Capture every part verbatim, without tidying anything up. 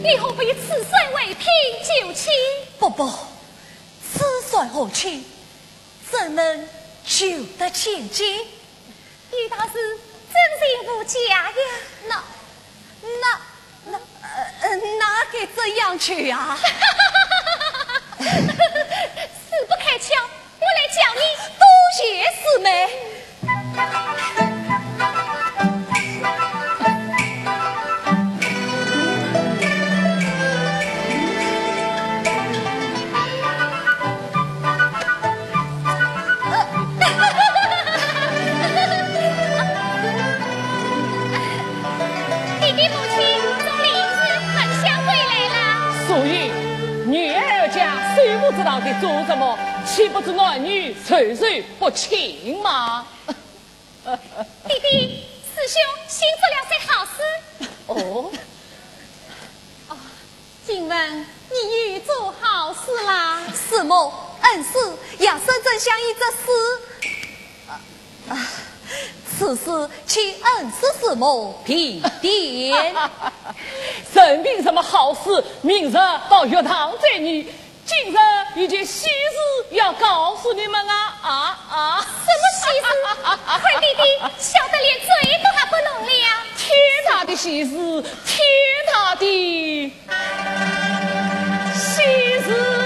你何不以此水为凭就亲？ 不不，此水何去？怎能救得千金？ 你倒是真心无假呀！ 那那那呃哪该怎样去啊？ 死不开窍，我来教你。 多谢师妹。 弟弟母亲从临时很想回来了。 所以女儿家虽不知道的做什么，岂不知男女授受不亲吗？ 弟弟，师兄新做了些好事。 哦， 哦，请问你欲做好事啦？ 师母，恩师也深正相依这事。啊啊，此事请恩师师母批点。 神定什么好事，明日到学堂再议。今日有件喜事要告诉你们啊啊啊！ 什么喜事？快弟弟，笑得连嘴都还不能了。 天大的喜事，天大的喜事！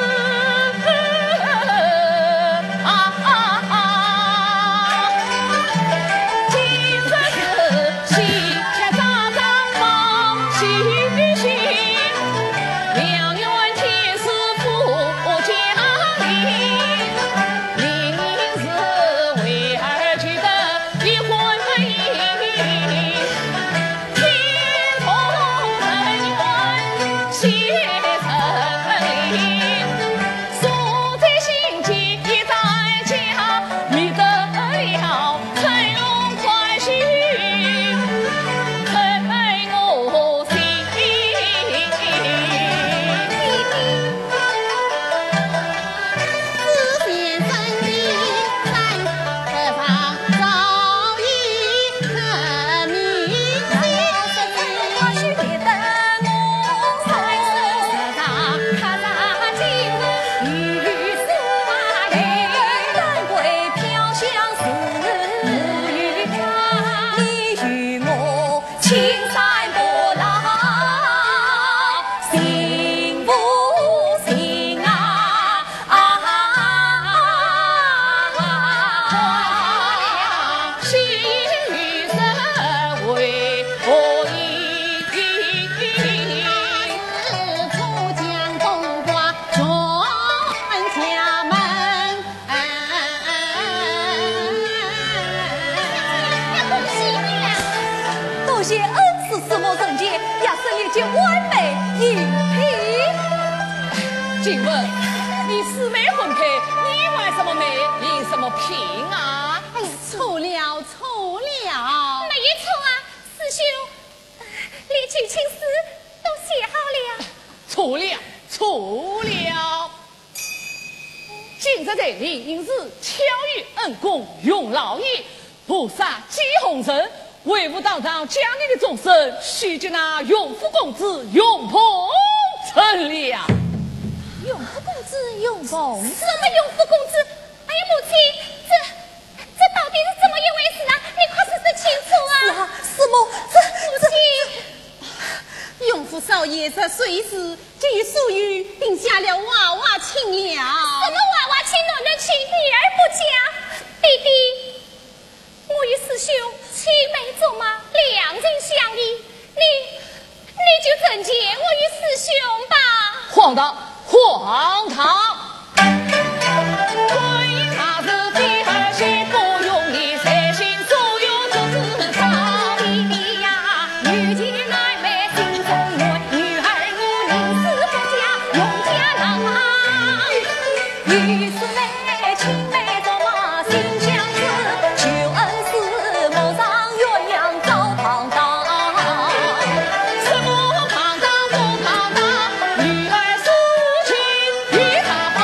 请问你师妹婚配，你为什么没领什么聘啊？ 哎呀，错了错了，没有错啊，师兄，连请亲诗都写好了。 错了错了，今日这里应是巧遇恩公永老爷，菩萨积红尘，为吾道场将你的众生，须及那永福公子永鹏成了。 永福公子，永鹏， 什么永福公子？哎呀，母亲，这这到底是怎么一回事啊？你快说说清楚啊！ 是啊，师母，这母亲，永福少爷这岁时就与素玉定下了娃娃亲了。什么娃娃亲，哪能亲女儿不嫁？弟弟，我与师兄青梅竹马，两人相依，你你就惩戒我与师兄吧。 荒唐！荒唐！婚姻大事第二心，不用你随心所欲做自造。 弟弟呀，女进来妹心中暖，女儿我宁死不嫁永家郎啊。 于是嘞，青梅竹马心相思，求恩师谋上鸳鸯照堂堂。 什么堂堂不堂堂？女儿诉情与他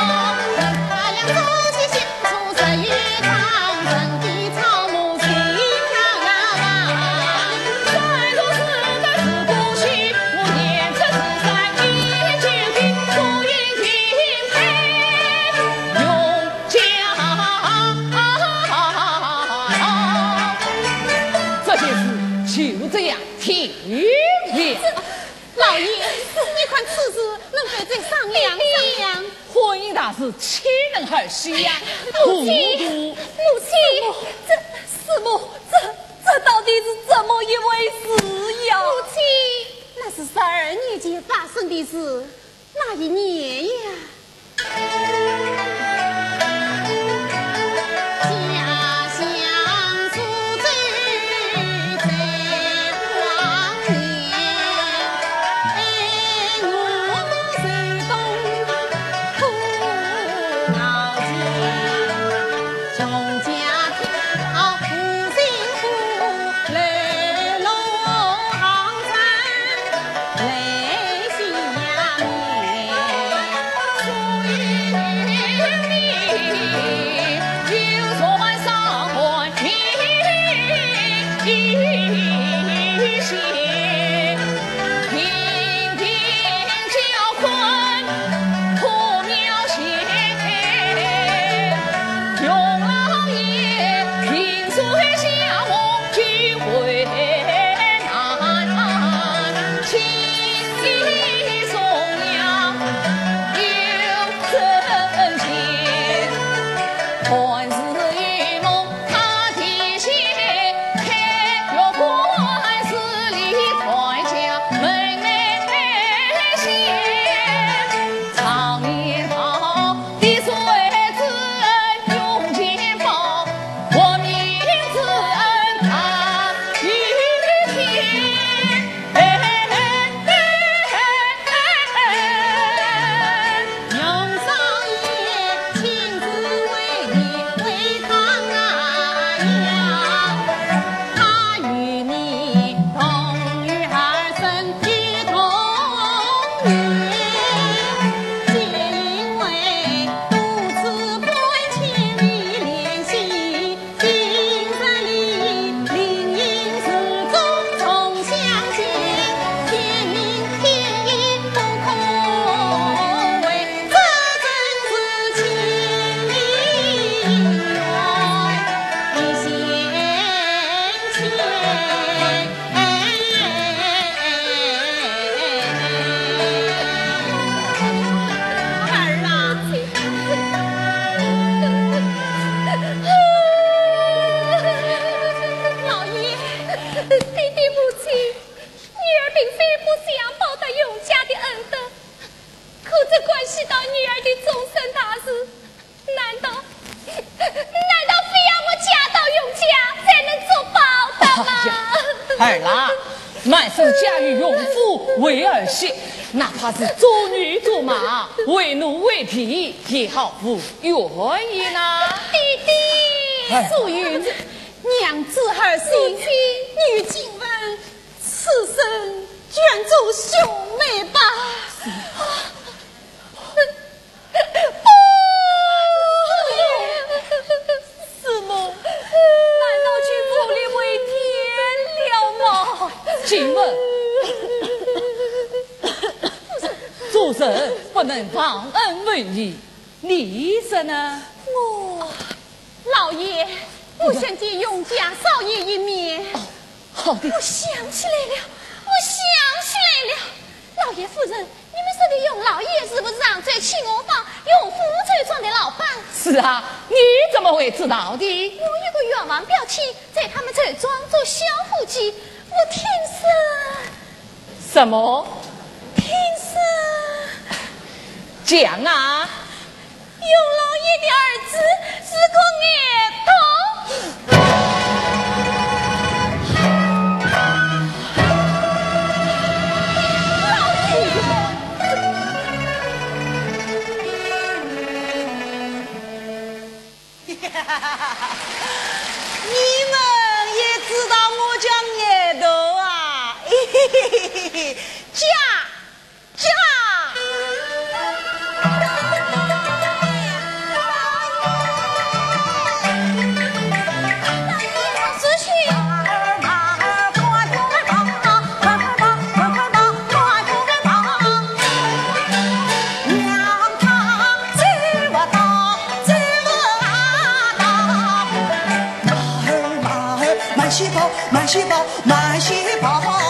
天命。 老爷，你看此事能否再商量商量？ 婚姻大事，岂能儿戏呀？ 母亲，母亲， 这师母，这这到底是怎么一回事呀？ 母亲，那是十二年前发生的事，那一年呀。 儿郎，满是嫁与勇夫为儿媳，哪怕是做女做马，为奴为婢，也好不愿意呢。 弟弟，素云，娘子儿心心，女今闻此生卷走兄妹吧。 师母，难道去府里为天了吗？ 请问，主神不能忘恩负义，你是呢？ 我老爷，我想见永家少爷一面。 哦，好的。 我想起来了，我想起来了，老爷夫人，你们说的永老爷是不是上最请我帮永福翠庄的老板？ 是啊，你怎么会知道的？ 我有个愿望表亲，在他们翠庄做小夫妻，我听说。 什么？ 听说讲啊！ 永老爷的儿子是个爱童。 你们也知道我叫爱豆啊，嘿嘿嘿嘿，嫁嫁。 满细胞，满细胞，满细胞。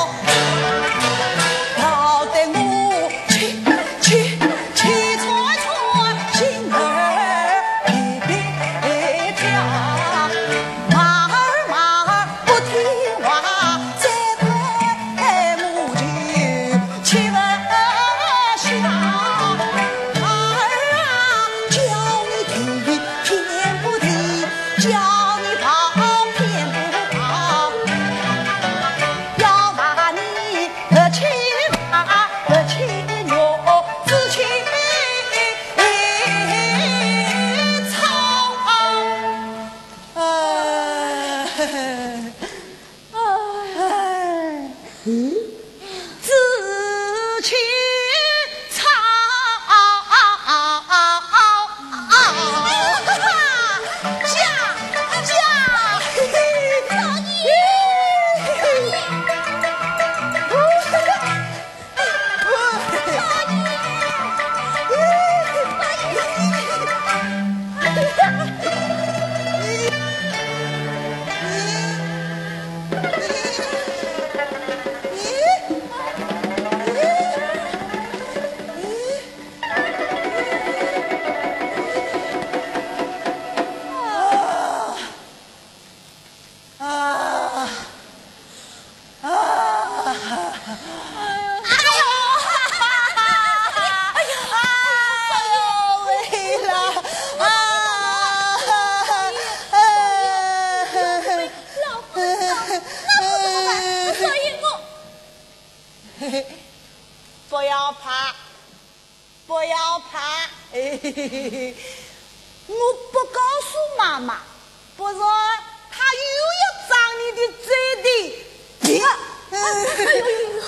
情长，家家不要怕，不要怕，嘿嘿嘿嘿，我不告诉妈妈，不然她又要长你的嘴的。别， 哎呦呦呦！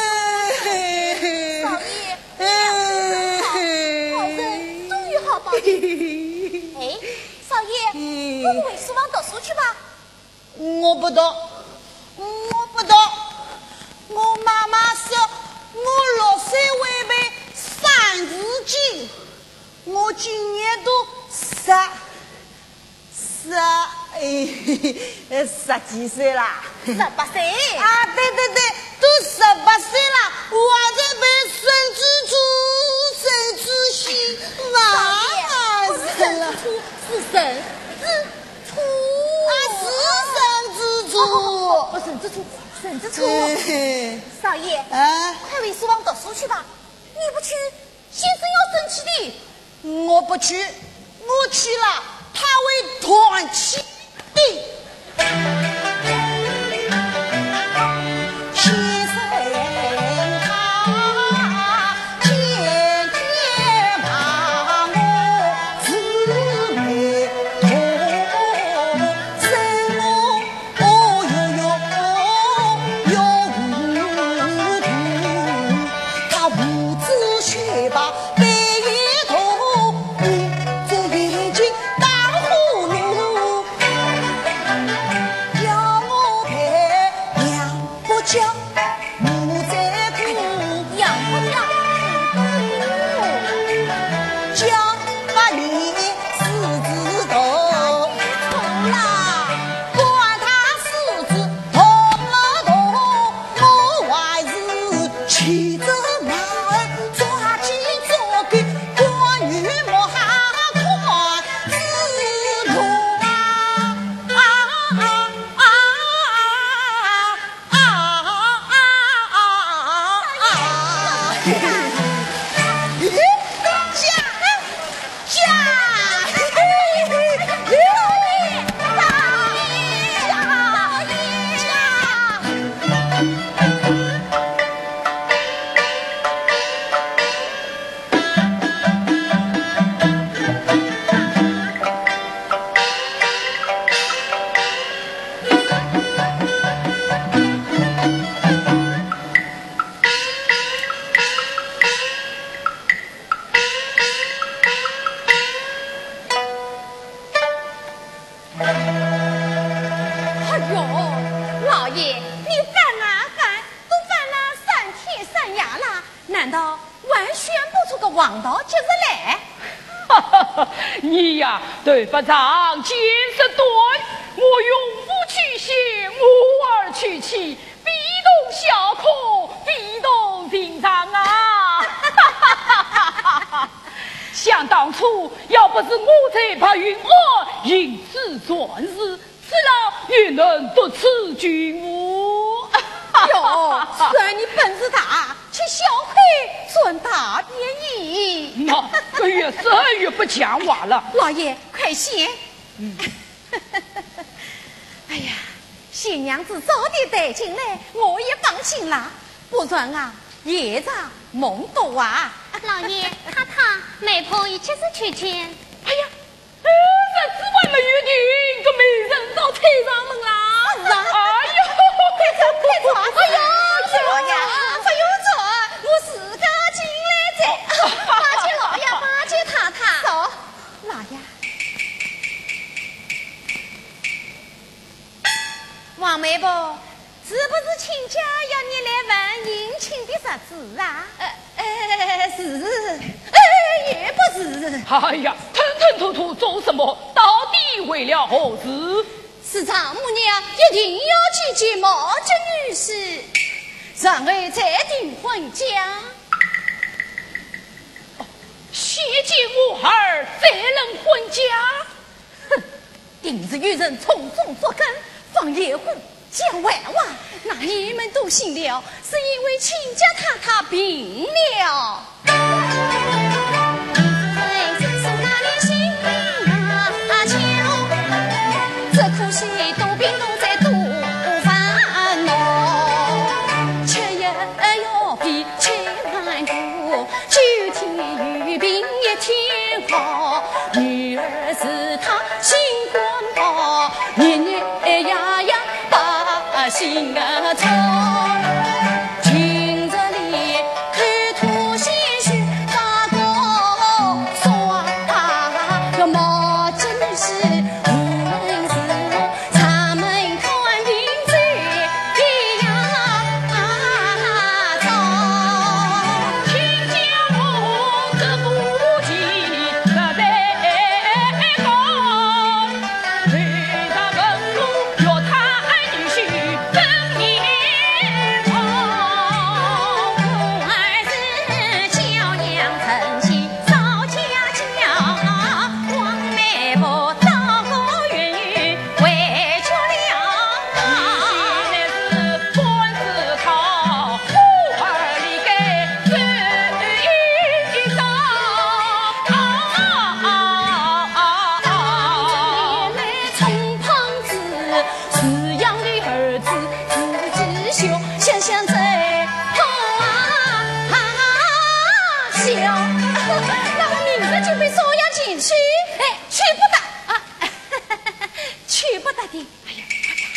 少爷，好，好人终于好报应。哎，少爷，我们回书房读书去吧。 我不读，我不读，我妈妈说我六岁违背三字经，我今年都十十哎十几岁啦， 十八岁啊，对对对，都十八岁了，我还在背孙子猪、孙子喜啊， 不是孙子猪，是孙子猪啊，是孙子猪， 不是孙子猪，孙子猪。少爷， 啊， 快回书房读书去吧，你不去，先生要生气的。 我不去，我去了，他会团气的。先生他渐渐把我姊妹同，生我哦哟哟哟糊涂，他胡子雪白背一头，你这眼睛当葫芦，要我陪娘不叫母在哭， 养不养？ 叫把你狮子头， 从啦， 管他狮子痛了痛，我还是骑着马儿抓紧抓紧，关羽莫哈宽自路啊啊啊啊啊啊啊！驾驾！ 哎呦，老爷，你烦啊烦，都烦了三天三夜了，难道还选不出个王道吉日来？ 哈哈哈，你呀，对不上见识短，我永不去写，母儿去妻，必动小可，必动平常啊！哈哈哈哈哈！想当初，要不是我在白云儿因此传世，此老也能得此军务。 哟，算你本事大，却小亏赚大便宜。 那这越说越不讲话了。 老爷，快写。嗯。哎呀，新娘子早点带进来，我也放心了。不然啊，夜长梦多啊。 老爷，太太，媒婆一切是去见。 哎呀，呃，日子还没约定，这媒人到推上门啦。 是啊。 哎呦， 快走快走！哎呦，这啥子啊？呃呃是，呃也不是。 哎呀，吞吞吐吐做什么？到底为了何事？ 是丈母娘一定要去见毛这女士，然后再订婚嫁。 先见我儿，再能婚嫁？ 哼，定是有人从中作梗，放野虎讲歪话，那你们都信了，是因为亲家太太病了。哎，这是那里心病啊秋，这可惜多病都在多烦恼，吃药要比吃难多，九天有病一天好，女儿是她心肝好，年年呀呀把心啊操。今日里看土鲜血大高说要毛真是无事，咱们看病这样早。 亲家我这不急，这得高，对他问路要他女婿更年好。 儿子教养诚信少家教，黄梅婆道高远远回去了。 现在是官司讨，我儿里给这一招。 原来从胖子饲养的儿子自己修，想想在好啊笑，那我明日就被收押进去，哎，去不得啊，去不得的。哎呀，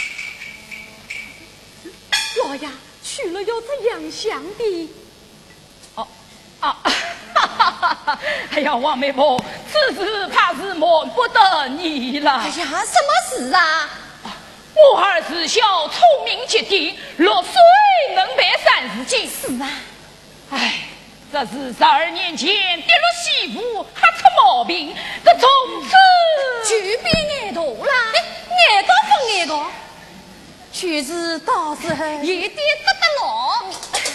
老呀，去了要怎样想的？ 哦啊！哎呀，王媒婆，此事怕是瞒不得你了。 哎呀，什么事啊？ 我儿自小聪明绝顶，六岁能办三十斤。 是啊， 哎，这是十二年前跌了媳妇，还出毛病，这从此就变眼头啦！眼高不眼高，确实到时候也得得得牢。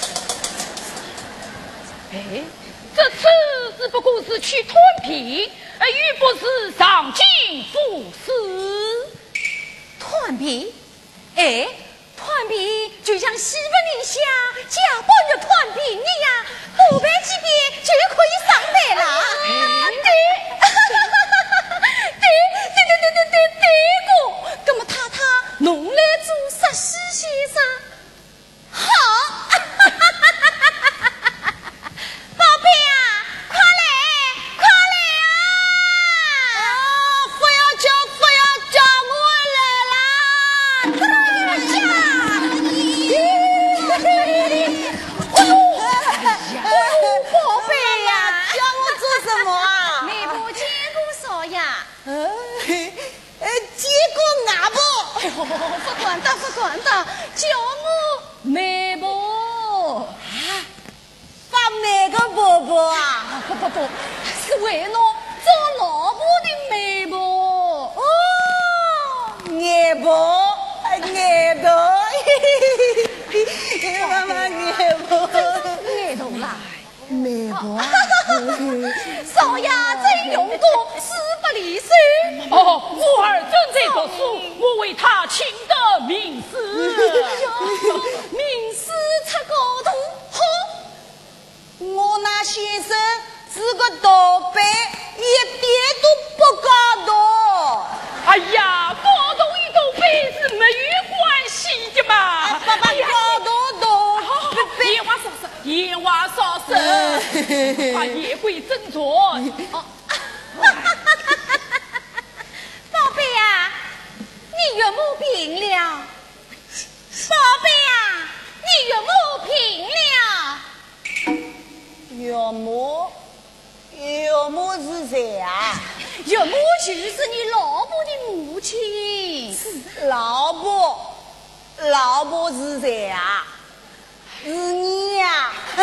哎，这次只不过是去团皮，而又不是上京赴死。 团皮，哎，团皮就像西门里下家暴的团皮一样，多办几遍就可以上台了。对，对，对对对对对对个，那么太太侬来做实习先生，好。宝贝啊，快来，快来啊！ 不要叫，不要叫，我来啦！ 哎呦，宝贝呀， 叫我做什么啊？ 媒婆见过少呀？ 呃，结果俺不。 哎呦，不管的，不管的，叫我媒婆。 把哪个伯伯啊？ 不不不，是为侬做老婆的媒婆。 哦，眼婆，眼婆，妈妈眼婆， 眼头啦。 媒婆。 少爷真用功，事不离手。 哦，我儿正在读书，我为他请得名师。 名师出高徒，好。 我那先生是个盗版，一点都不高度。 哎呀，高度与高背是没有关系的嘛。 爸爸高度度， 言话少说，言话少说，把言归正传。哦， 宝贝啊，你岳母病了。宝贝啊，你岳母病了。 岳母，岳母是谁啊？ 岳母就是你老婆的母亲。 老婆，老婆是谁啊？是你呀、啊！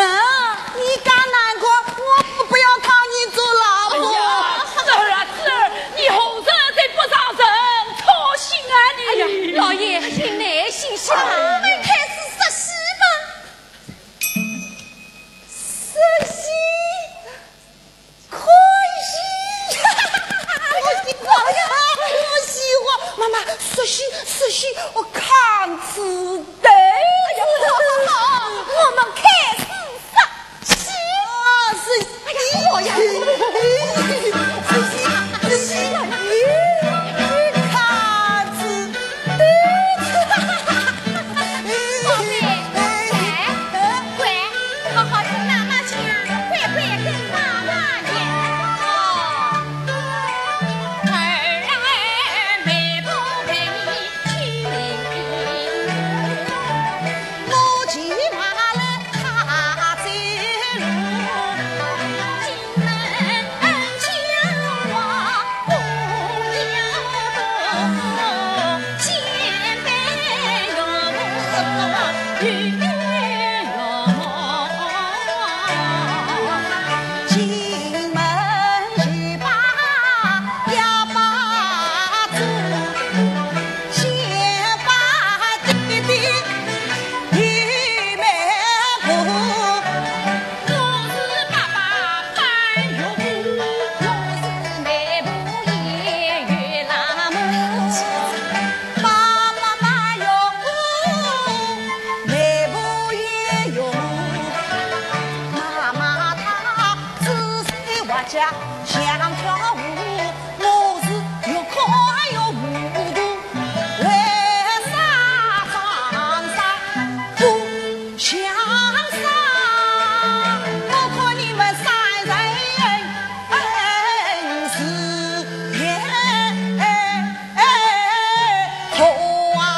家想跳舞，我是又哭又糊涂，为啥长沙不想上？我看你们三人是冤头啊！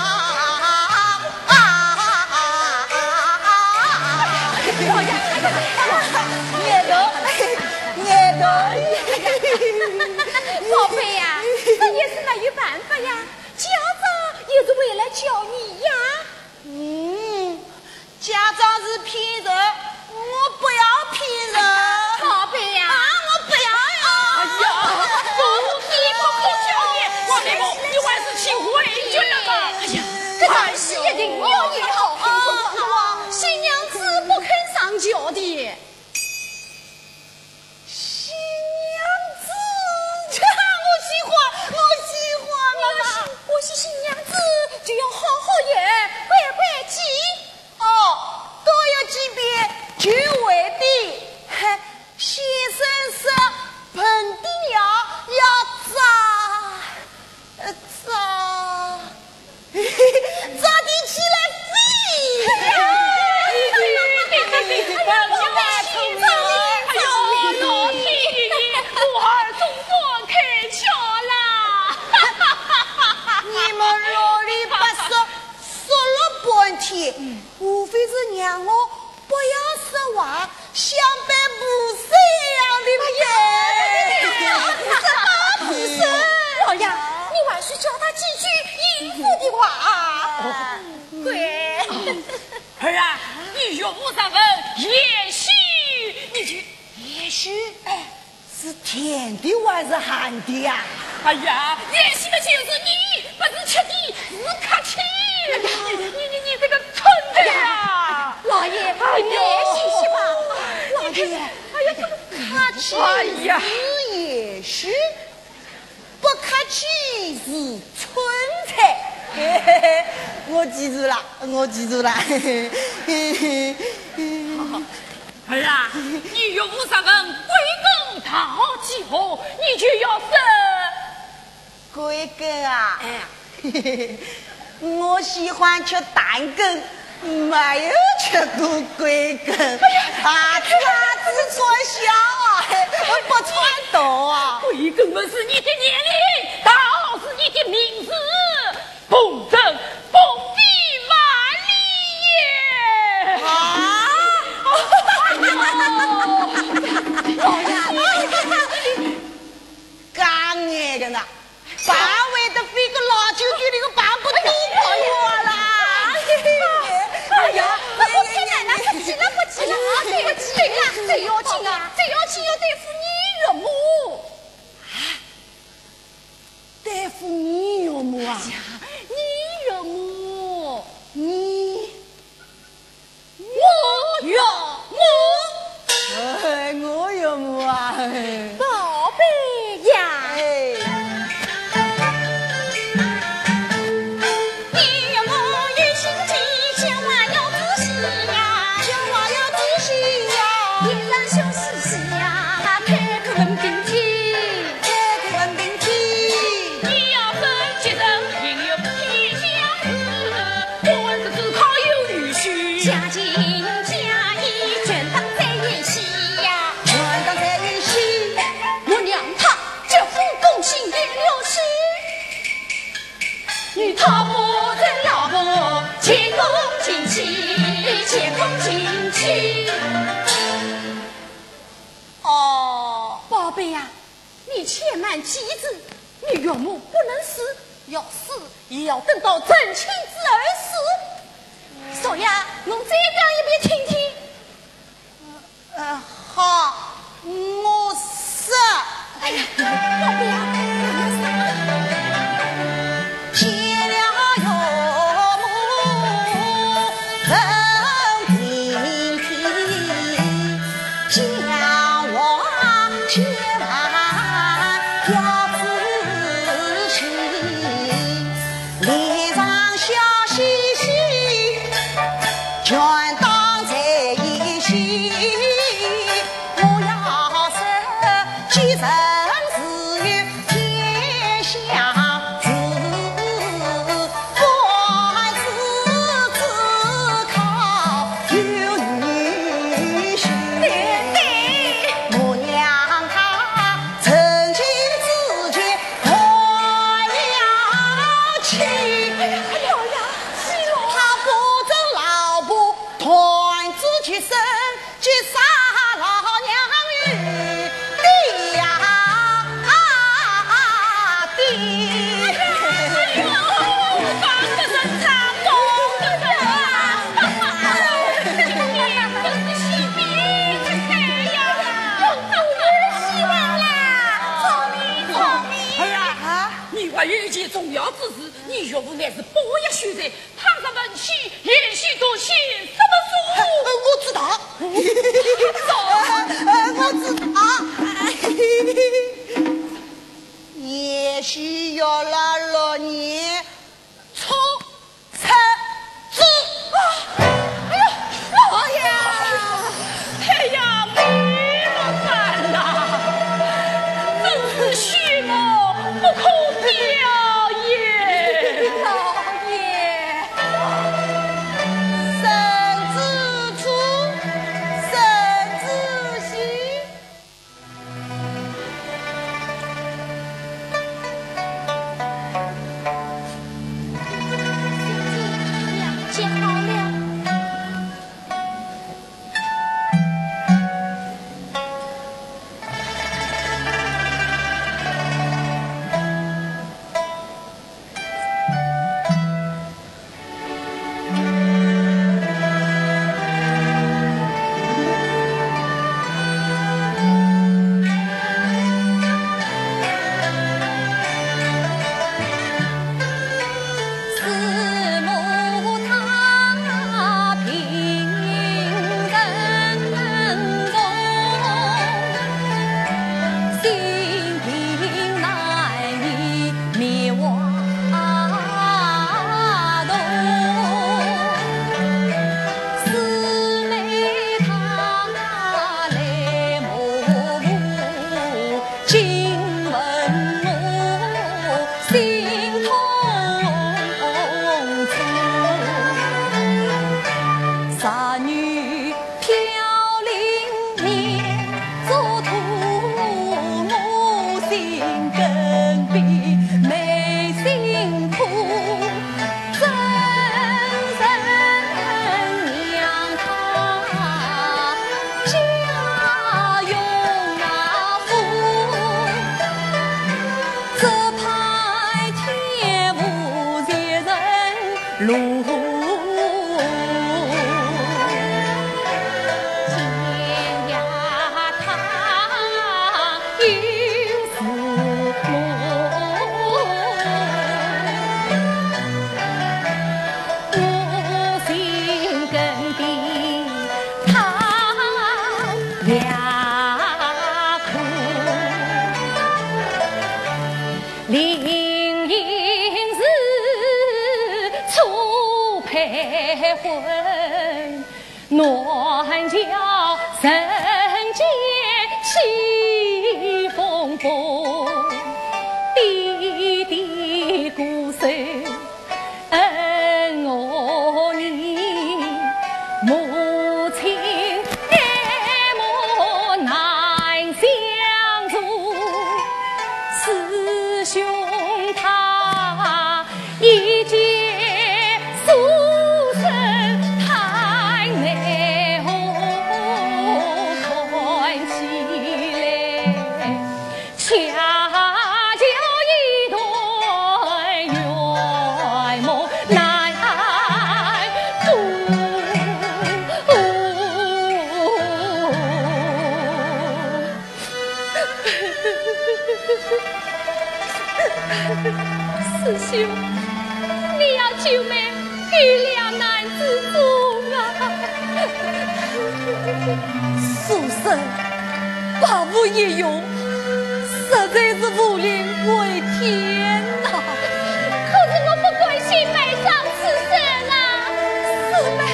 宝贝呀，这也是没有办法呀，家长也是为了教你呀。 嗯，家长是骗人，我不要骗人。 宝贝呀， 啊，我不要呀！ 哎呀，不是不可教你，王大夫，你还是去回去了吧。哎呀， 这东西一定要你好好说话，新娘子不肯上轿的。 新娘子，我喜欢，我喜欢妈妈。 我是新娘子，就要好好演，乖乖记。 哦，多有几遍就会的。嘿，先生说盆地鸟要扎，呃扎，嘿嘿，扎地起来飞。你们啰里吧嗦说了半天，无非是让我不要说话，像被捕蛇一样的不是老爷，你还是教他几句应付的话。 对。 儿啊，你岳母上恩，也许你去， 也许哎，是甜的还是寒的呀？ 哎呀，也许的就是你，不是吃的，是客气。哎呀，你你你你这个蠢的呀！ 老爷，也许是吧。 老爷，哎呀，客气哎呀是也许，不客气是蠢材。嘿嘿嘿，我记住了，我记住了。嘿嘿嘿嘿儿啊，你岳母上恩，归根到几后，你就要生。 归根啊， 哎， 嘿嘿嘿，我喜欢吃蛋羹，没有吃过归根。哎呀，啊子啊子穿小啊，不穿大啊。 归根本是你的年龄，倒是你的名字，奉正奉地万里也。 啊！ 老爷， 刚眼的呢，八位的飞个老九九那个八不低我啦！ 哎呀，我太奶奶不急了，不急了，对不起了，最要紧啊，最要紧要对付你岳母。 对付你岳母啊？ 你岳母， 你我岳母， 哎，我岳母啊！ 宝贝呀。 哎， 你岳母有心计，讲话要仔细呀， 讲话要仔细呀， 脸上笑嘻嘻呀，开口问并提， 开口问并提。 你要分结人，应有皮相思，我儿子只靠有女婿。 家境家义全当在演戏呀， 全当在演戏， 我娘她这副公心也了事，女她不认老婆，前功尽弃，前功尽弃。 哦， 宝贝呀、你且慢记着，你岳母不能死，要死也要等到正亲之儿死。所以啊，侬再讲一遍听听。 呃，好，我死。 哎呀，宝贝呀、不能死。 见了岳母真精辟，讲话千万要仔细，脸上笑嘻嘻，全当在去生去杀老娘与弟呀弟。 遇见重要之事，你岳父乃是博学学才，他是文气，言许多情，什么书？ 我知道，我知道。也许要了六年初七子。 哎呀，老爷，哎呀，没么办呐，真是虚我不可。暖叫人间起风风，滴滴鼓声恩我你，母亲爱慕难相助，师兄他一见。师兄，你要救命，与两难之中啊！ 书生把无一用，实在是无力为天呐、啊！ 可是我不关心埋葬此生啊， 师妹。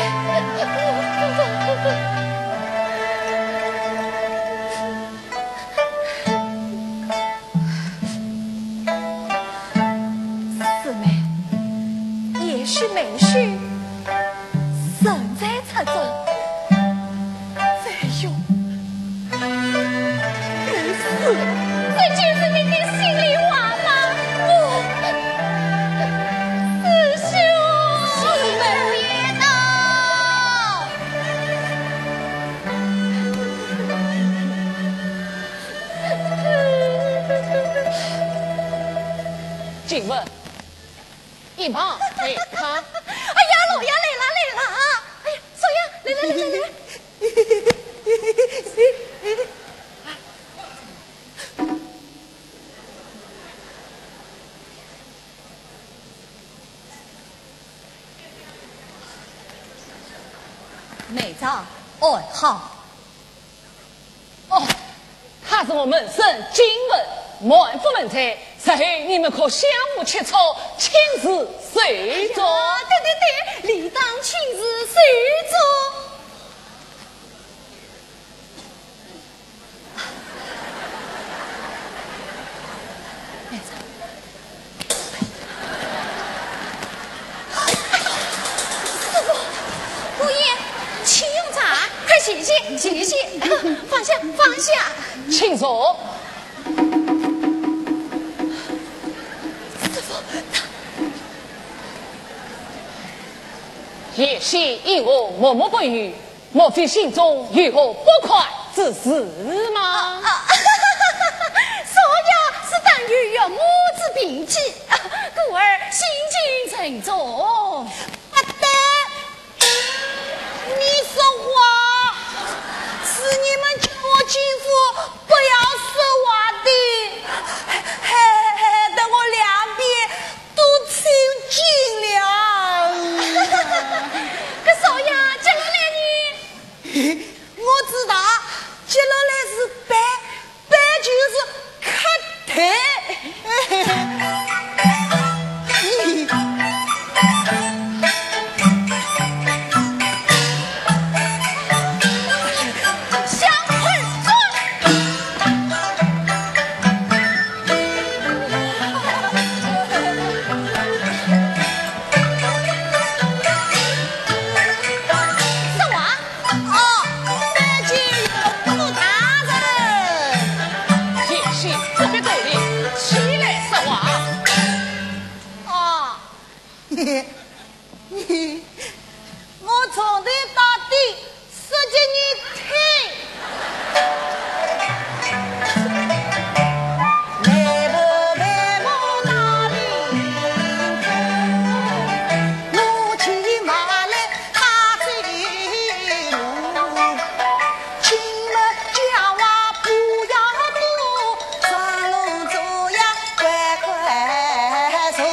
也许没许，身在此中，再用人生。 请问，一旁为他。 哎呀，老爷来了来了！哎呀，少爷，来来来来来。内脏，哦，好。 哦，他是我门生金文满腹门菜，日后你们可相互切磋，亲自随着。 对对对，理当亲自随着。谢谢谢谢，放下放下， 请坐。 师傅， 也许因我默默不语，莫非心中有何不快之事吗？ 啊啊、少爷是等于有母子病疾，故而心情沉重。 阿呆，你说话。是你们叫我进府不要说话的，害害得我两边都抽筋了。 可少爷接下来呢？ 我知道，接下来是白白就是磕腿。我从头到底说给你听，来不来我哪里去？我骑马来他走路，请了讲话不要多，上路走呀快快走。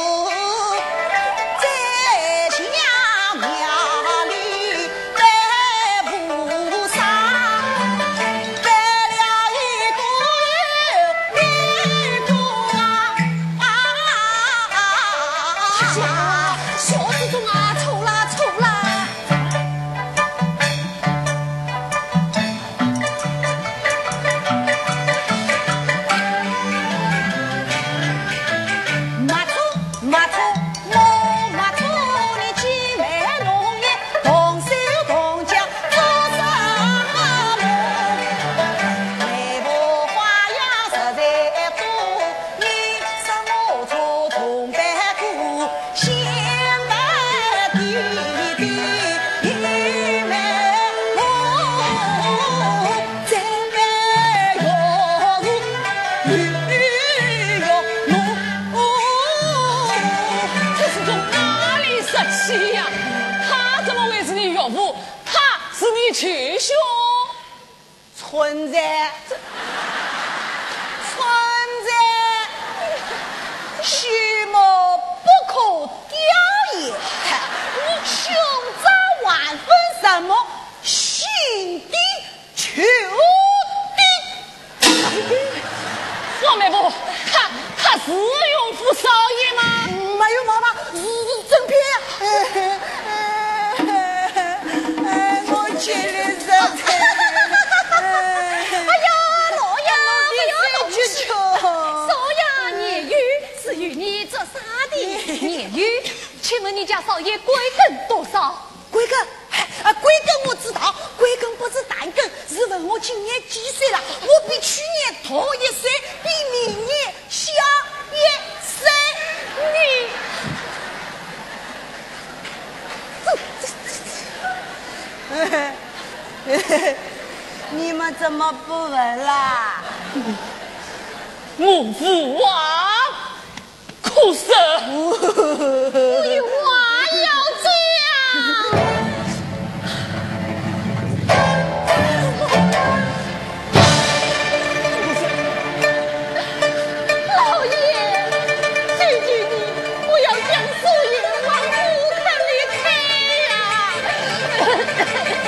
去兄存在，存在，虚谋不可雕也。胸扎万分什么？心底求定。 王媒婆，他他是永福少爷吗？ 没有妈妈，是正片。千里人才， 哎呀，老爷，不要动手！少爷言语是与你做啥的？言语，请问你家少爷贵庚多少？ 贵庚？啊，贵庚我知道，贵庚不是单庚，是问我今年几岁了？我比去年大一岁，比明年小一岁。 你。 你们怎么不闻啦？ 母父王，可苦涩。 有话要讲。老爷，求求你不要将素云往不肯离开呀！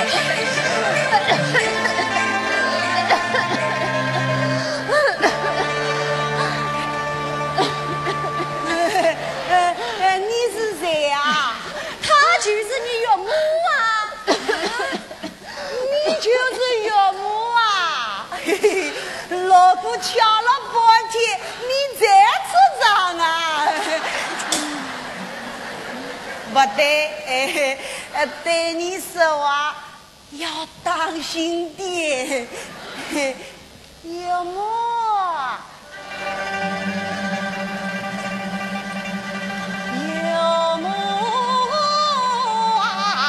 你是谁啊？ 他就是你岳母啊！ 你就是岳母啊！嘿嘿，老夫瞧了半天，你才出场啊！不对，哎，对你说话要当心点，岳母。岳母啊，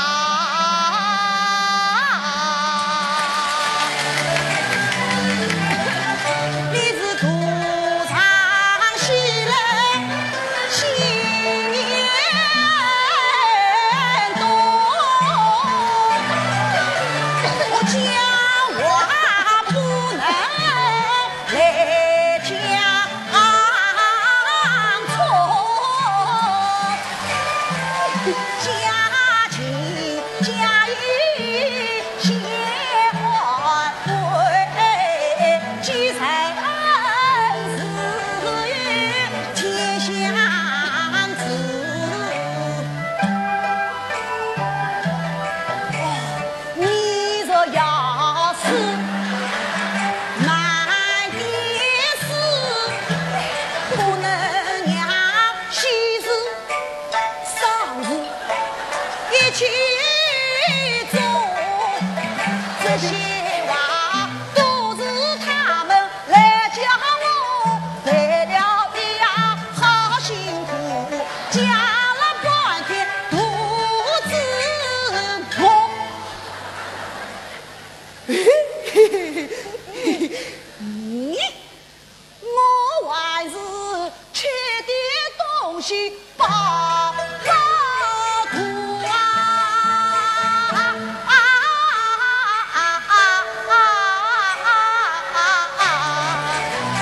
你是土长西人，新年多，我讲话不能来讲错。家境家义先还贵，积财是与天相知。你若要是满地事，不能让喜事丧事一起做，这些话都是他们来教我，为了一样好辛苦，讲了半天肚子痛。你，我还是吃点东西饱饱肚啊！啊啊啊啊啊啊！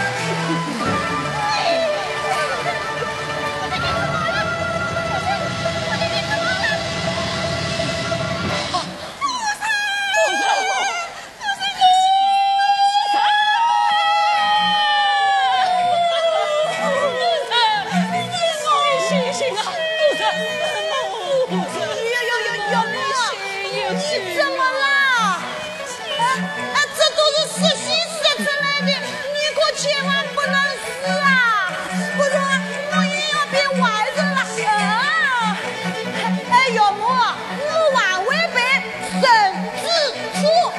你怎么了？啊啊，这都是实习说出来的，你可千万不能死啊！不然我也要变外人了啊！哎，岳母，我还会被神之处。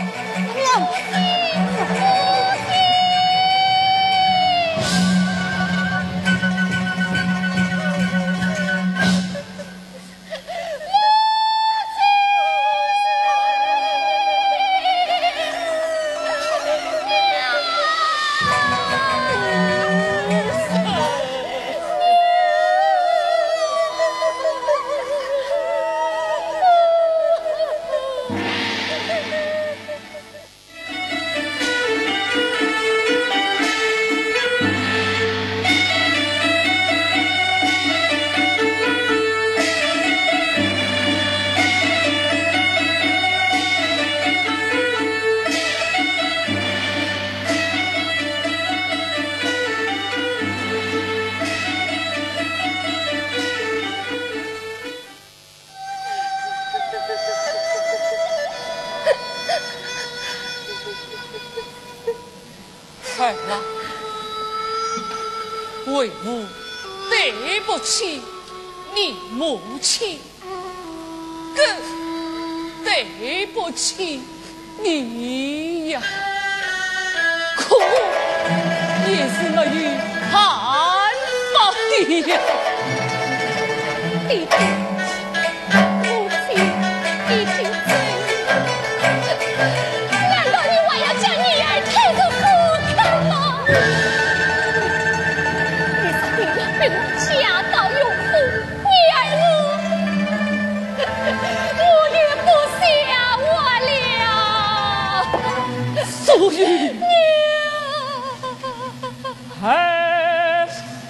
儿郎，为母对不起你母亲，更对不起你呀！可也是没有办法的呀。 弟弟，母亲已经走，难道你还要将女儿抬到河口吗？你是为了被我抢素玉娘， 儿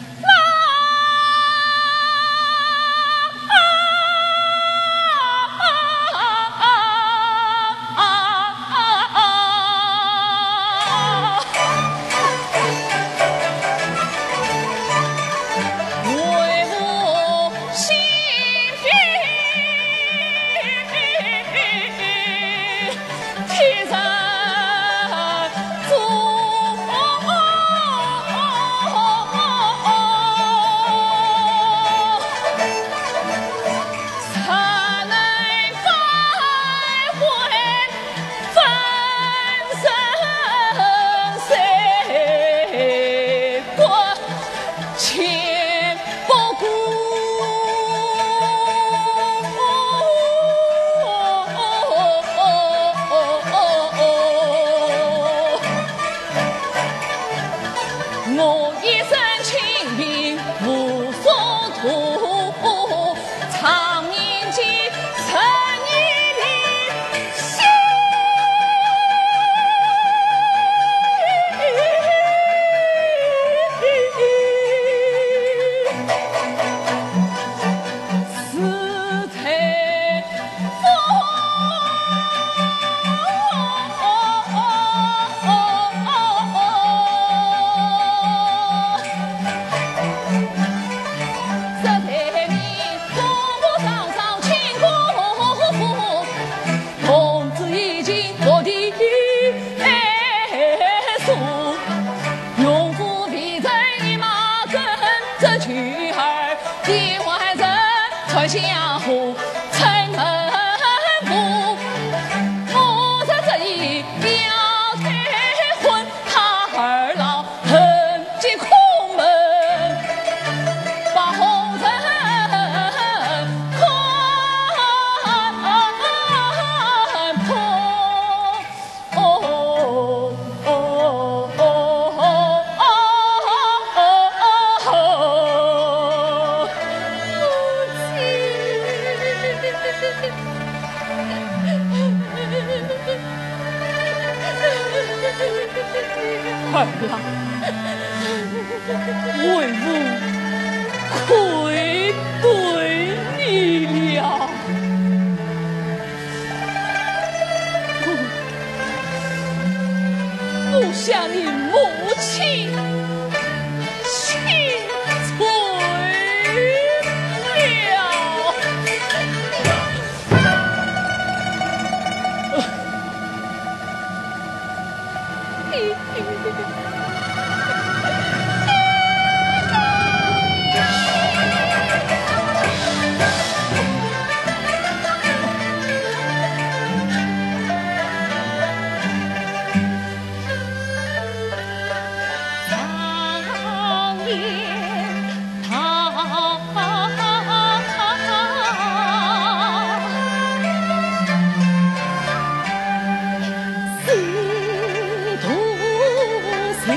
相互城门户，我在这里要结婚，他二老横进空门，把红尘看破。哦哦哦哦哦哦！儿郎，为母愧对你了。不想你母亲心碎了。心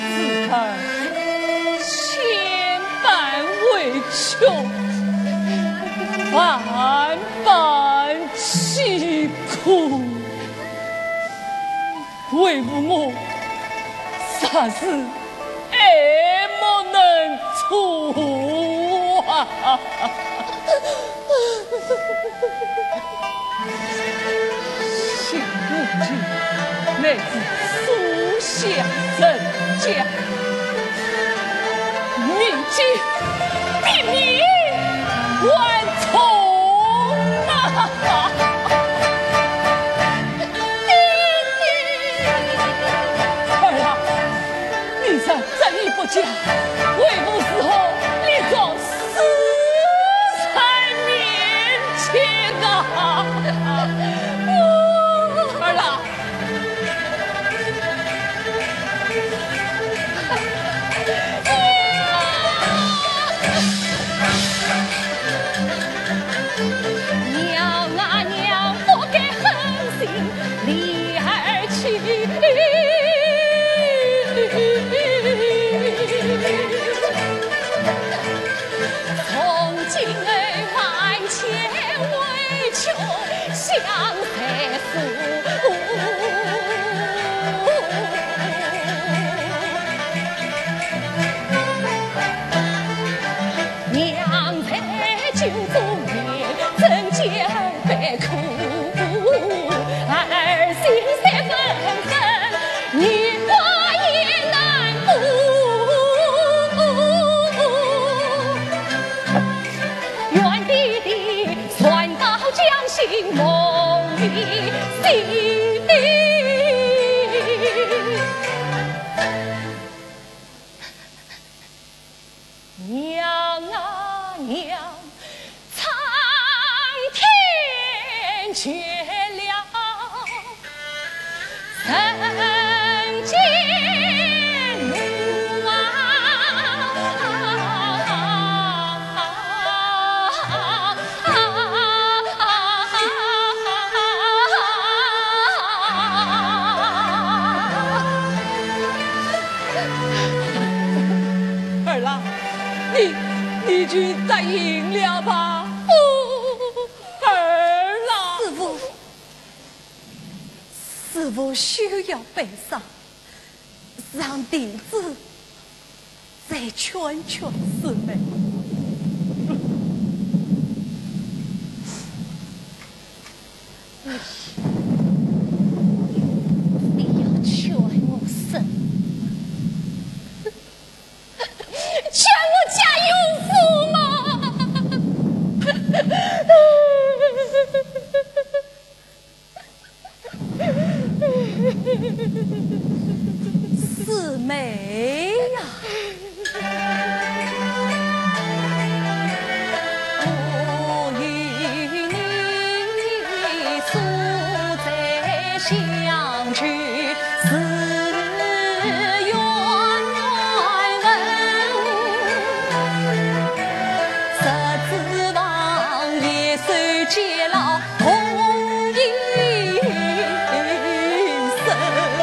自叹千般委屈，万般凄苦，为父我啥事也没能做啊！幸母亲乃是书香人家，民间比你还从啊！儿啊，你在这里不嫁，为母死后你遭死在面前啊！儿啊！ 娘啊娘，不该狠心离儿去。从今儿万千委屈向谁诉？娘在酒中夜，怎见悲苦？儿心三分分，你我也难顾。愿弟弟算到将心梦里心。娘啊娘，苍天绝了人间路儿啦，你你去答应了吧？儿啦， 师傅，师傅休要悲伤，让弟子再劝劝师妹。你要劝我什么？ 劝我家有福吗？ 四妹呀、 我与你素在相聚是缘分，十指望也算结了同一生。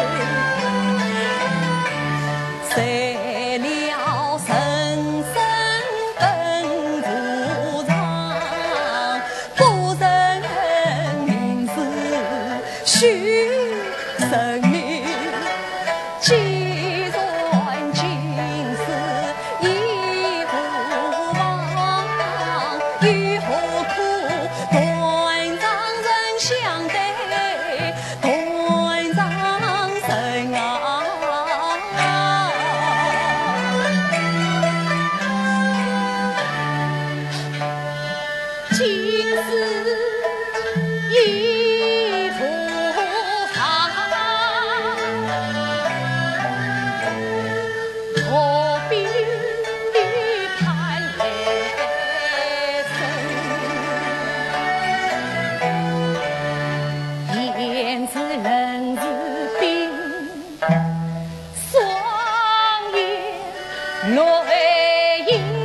谁料生生奔赴长，不认名字须生命。既然今世已无望，于何苦断肠人相对，断肠人啊！今世已无妨，何必叹来生？言之人之病，双眼泪盈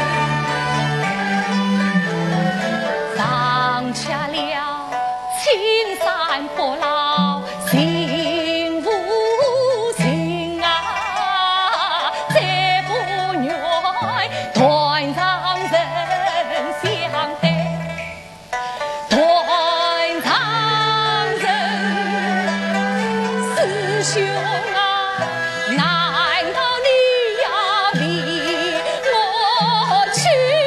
盈。放下了情山不老心无情啊，再不愿断肠人相待，断肠人师兄啊，难道你要离我去？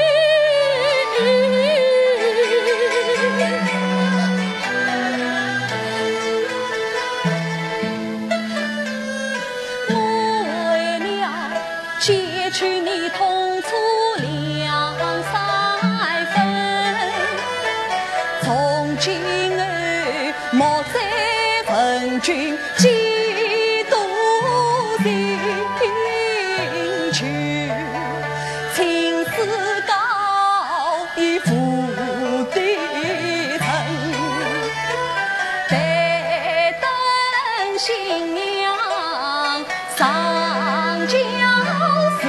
我为了解去你痛楚两三分，从今后莫再问君几多情求，情丝高已付对称，待等新娘上轿时，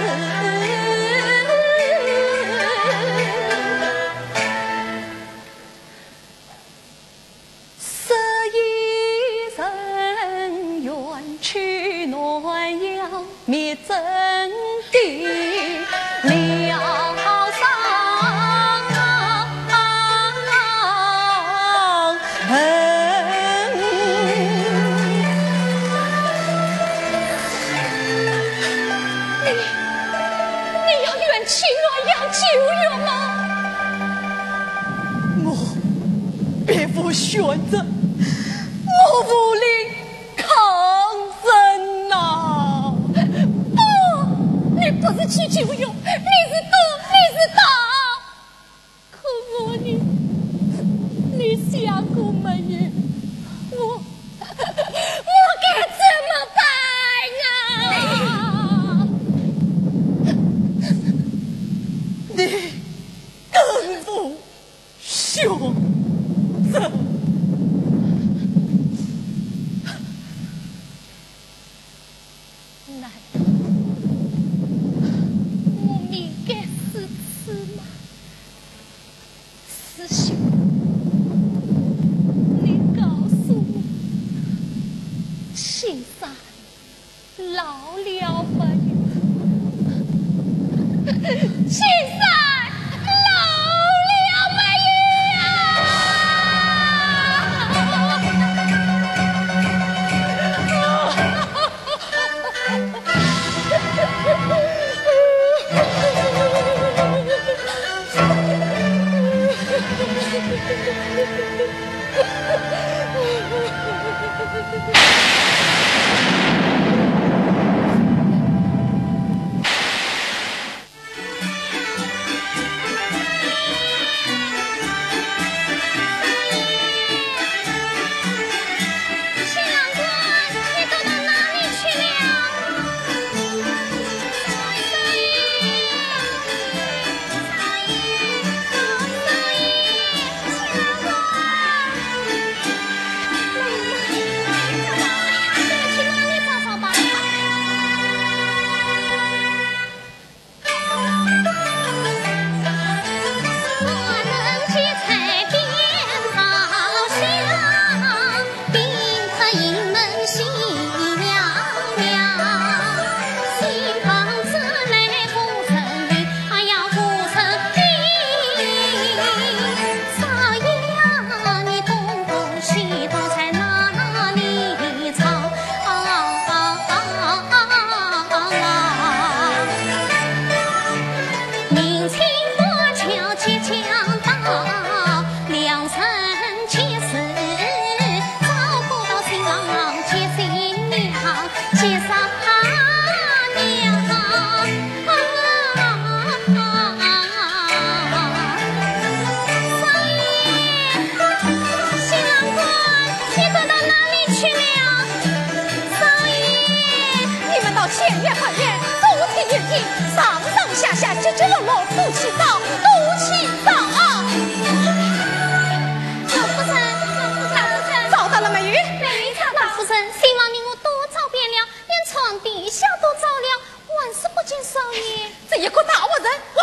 十一人远去南阳灭真地了伤痕。你你要远去洛阳救援吗？ 我别无选择，我无力抗争呐、 不，你不是去救援，你是躲，你是打。可我你你想过没有？我我该怎么办啊？ 你更不选择。 难道我命该是此吗？师兄，你告诉我，青山老了没有？青山老了没有啊？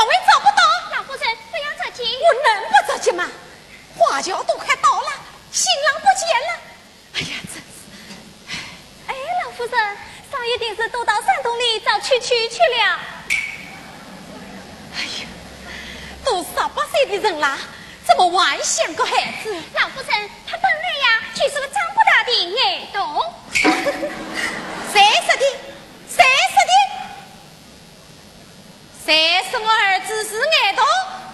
花轿都快到了，新去去去了。哎呀，都十八岁的人了，怎么还像个孩子？ 老夫人，他本来呀就是个长不大的矮童。 谁说的？谁说的？谁说我儿子是矮童？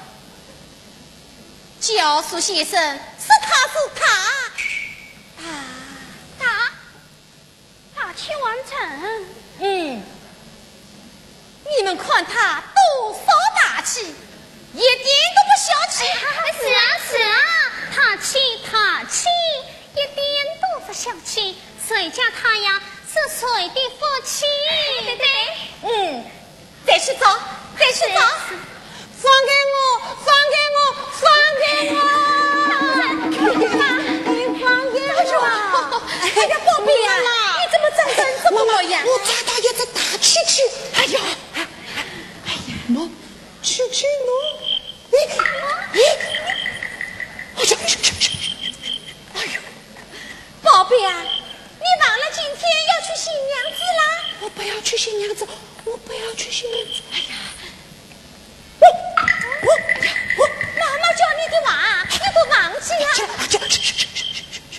教书先生是他是他，他他他去完成。 嗯，你们看他多少大气，一点都不小气。 是啊是啊，他气他气，一点都不小气。谁叫他呀是谁的夫妻？对对。 嗯，再去找，再去找。放给我，放给我，放给我！你放给我！哎呀，宝贝呀，你怎么长成这么模样？ 我抓到一只大蛐蛐。哎呀，哎呀，喏，蛐蛐喏，哎哎，哎呀，哎呦， 宝贝啊，你忘了今天要去新娘子啦？ 我不要去新娘子，我不要去新娘子。哎呀。 我我我，妈妈教你的话，你都忘记了。 去去去去去去去！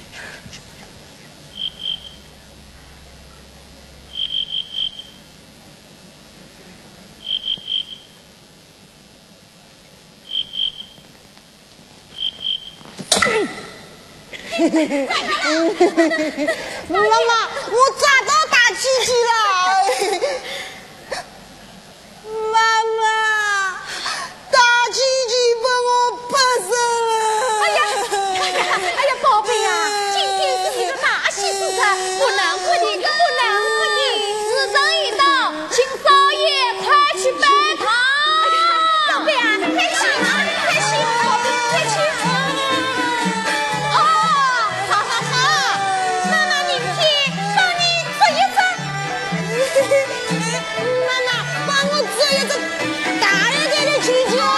妈妈，我抓到大鸡鸡了！妈妈。大鸡鸡把我拍死了！ 哎呀，哎呀，宝贝呀，今天是你的大喜时辰，不能不你，不能不你。时辰一到，请少爷快去拜堂。宝贝啊，快去，快去，宝贝，快去。哦，好好好，妈妈明天帮你做一只。 妈妈，帮我做一只大一点的鸡鸡。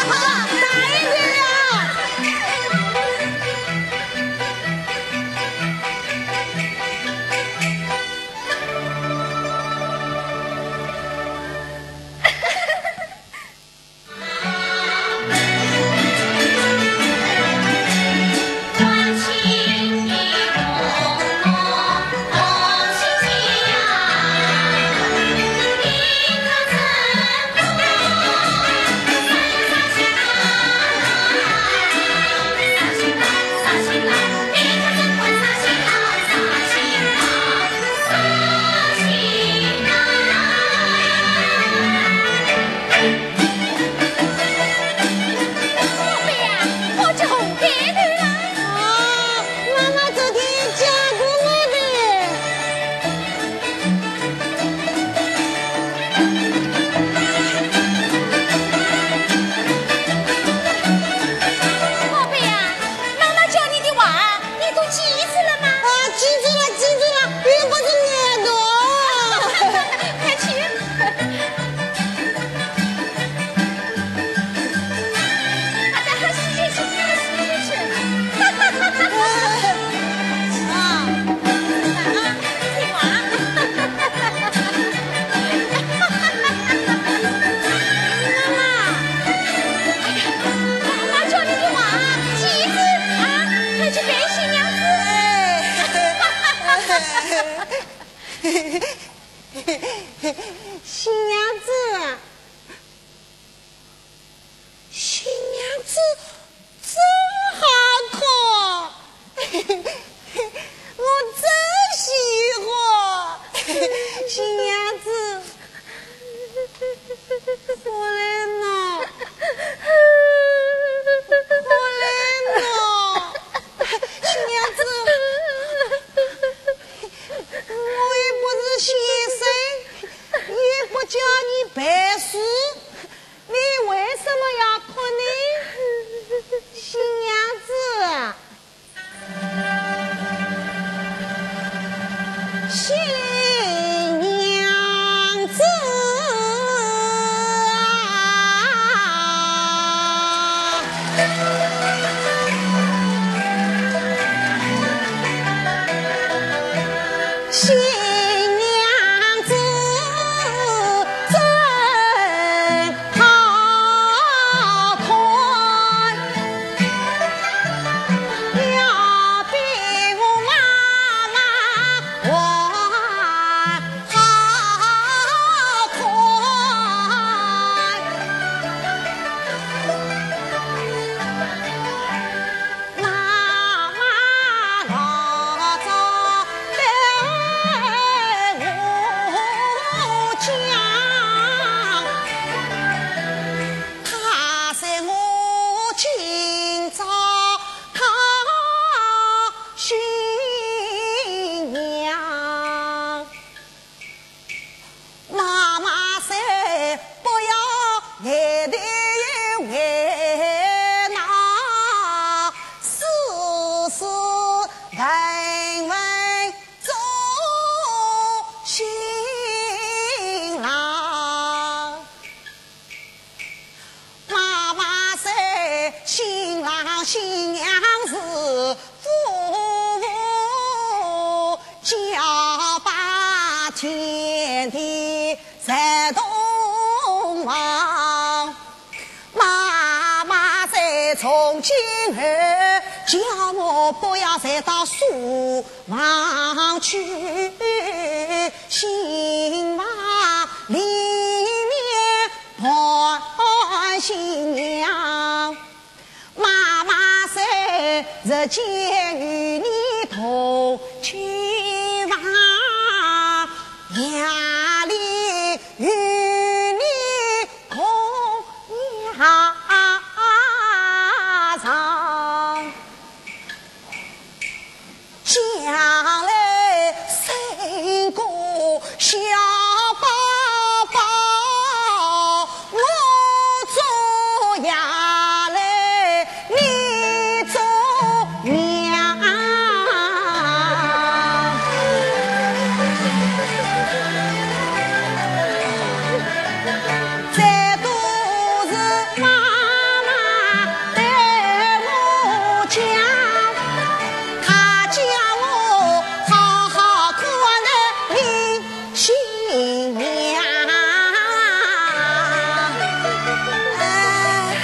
新娘子，新娘子真好看，我真喜欢。新娘子，我来呢，我来呢，新娘子。我也不是先生，也不叫你背书，你为什么要哭呢？新娘子，新娘子新娘子天地在东望，妈妈在从今儿叫我不要再到书房去，新房里面盼新娘，妈妈在日间与你同去房，夜里与你共压床，将来生个小宝宝，我做爷来，你做娘。这都是妈妈对我讲，她叫我好好看那林新娘。哎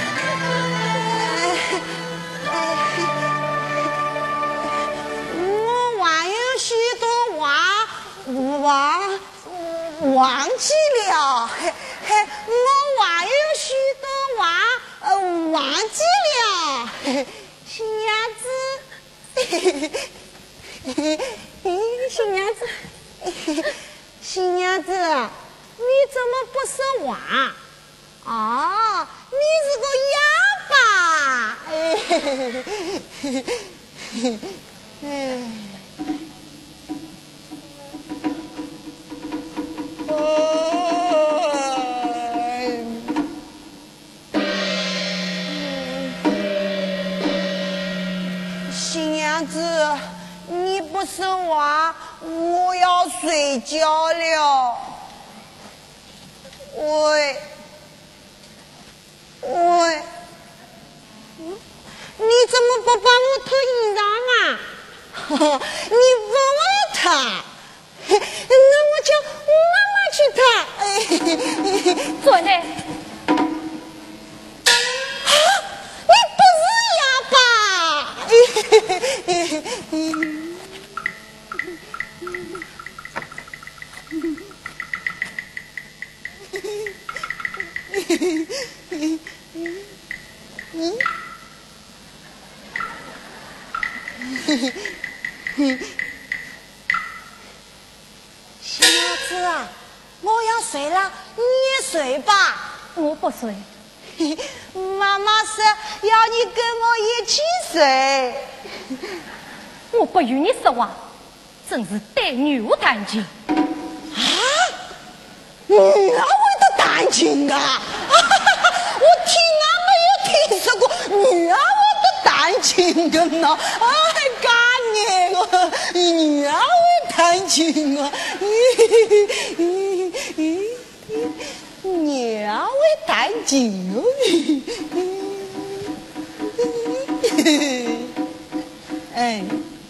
我还有许多话忘忘记了，嘿嘿，我还有许多话呃忘记了，嘿嘿新娘子，嘿嘿嘿嘿新娘子，嘿嘿新娘子，你怎么不说话？哦，你是个哑巴，哎嘿嘿嘿嘿嘿哎。新娘子，你不说话，我要睡觉了。喂，喂，嗯你怎么不帮我脱衣裳啊？你不我脱。那我叫妈妈去脱。哎， 做呢？ 啊，你不是哑巴。小子啊，我要睡了，你也睡吧。 我不睡。 妈妈说要你跟我一起睡。 我不与你说话，真是对女无弹琴。 啊，女儿会得弹琴啊！我听俺没有听说过女儿会得弹琴的呢。哎，干你我女儿会弹琴啊！女儿会弹琴哦。哎。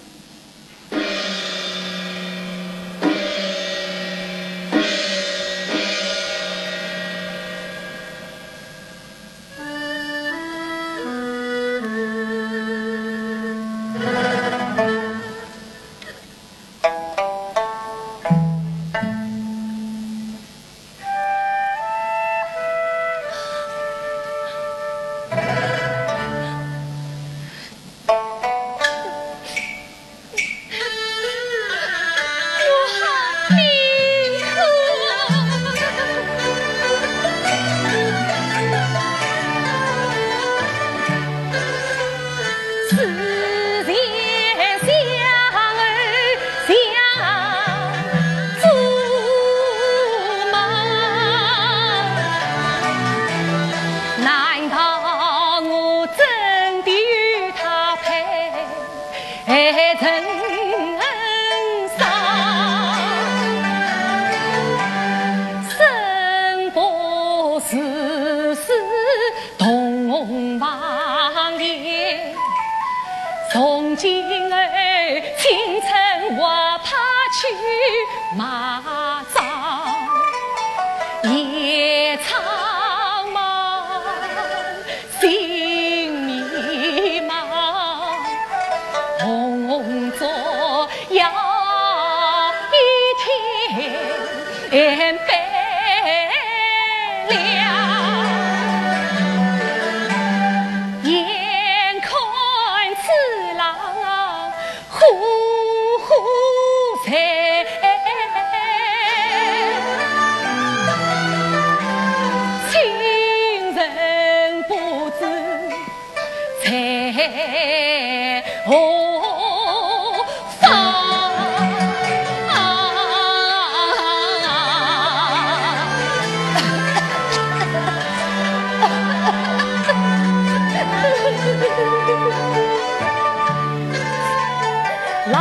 从今儿清晨我他去马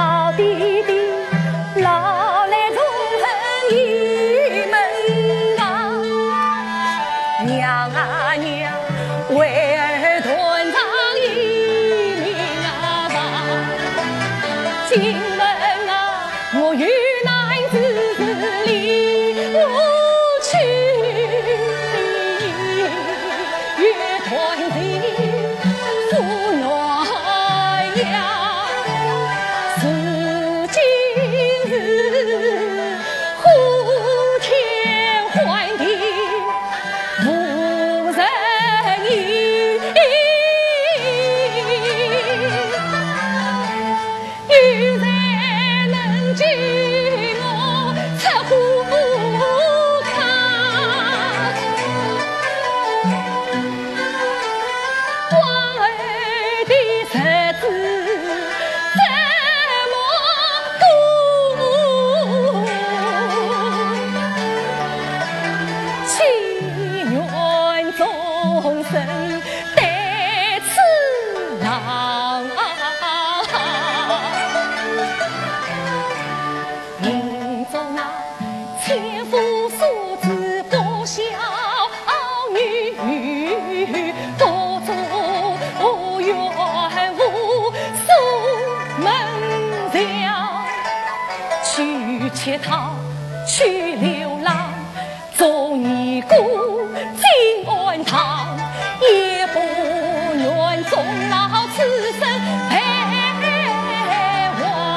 老弟弟老来纵横一门啊，娘啊娘，为儿断肠一命啊吧，今闻啊我与男子离无去，越团结父暖呀。且逃去流浪，做尼姑进安堂，也不愿终老此生陪我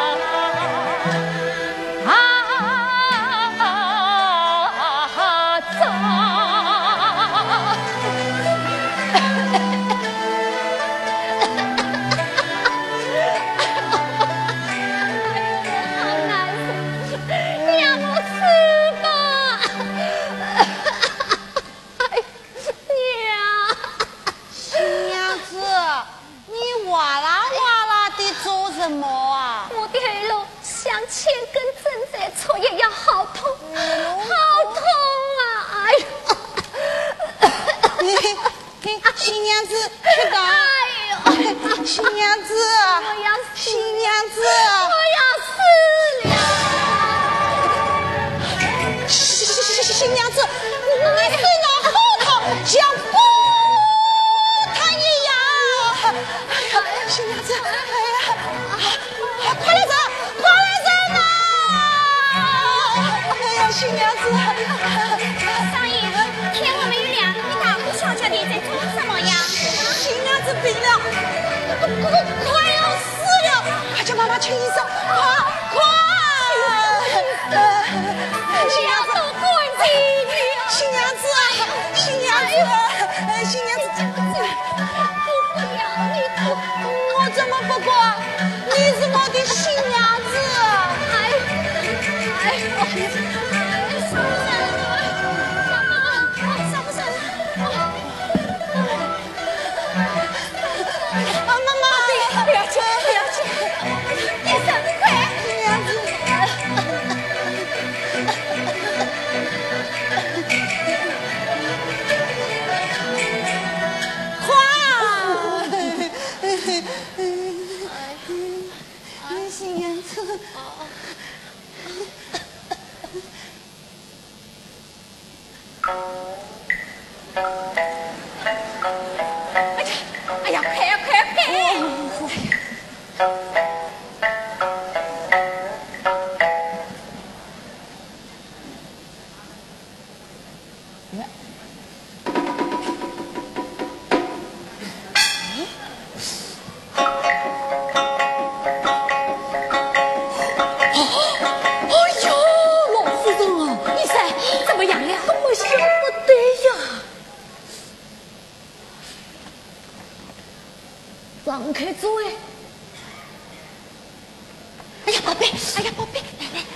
啊走。 千根针在戳也要好痛，好痛啊！哎呦， 新娘子去哪？ 哎呦， 新娘子， 我要死， 新娘子， 我要死了！ 新娘子，你睡到后头像骨头一样。哎呀，新娘子，哎呀，快来走！新娘子， 少爷，天还没有亮，你大呼小叫的在做什么呀？ 新娘子病了，快快要死了，快叫妈妈请医生，快快！新娘子，新娘子，新娘子，新娘子， 不不了，你不， 我怎么不管？你是我的新娘子。 哎哎，我。 哎呀，快呀快呀快！放开嘴！哎呀，宝贝，哎呀，宝贝，来来。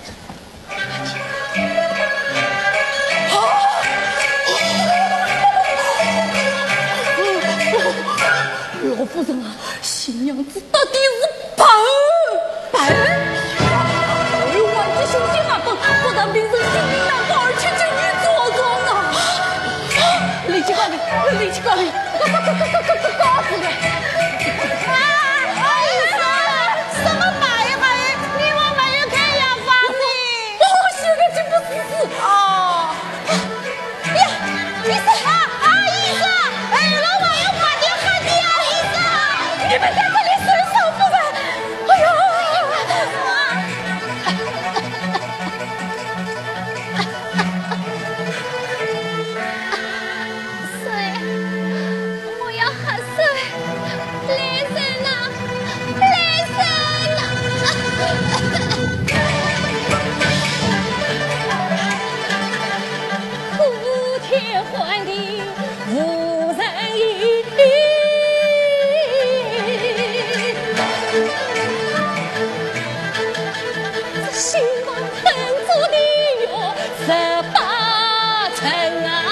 老夫人啊，新娘子到底是笨笨！哎呦，万只兄弟啊，不不但名声心灵难保，而且这女作状啊！立即告你，立即告你，告告告告告告告诉你！ 啊！哎呀，什么办？ 希望很足的哟十八层啊！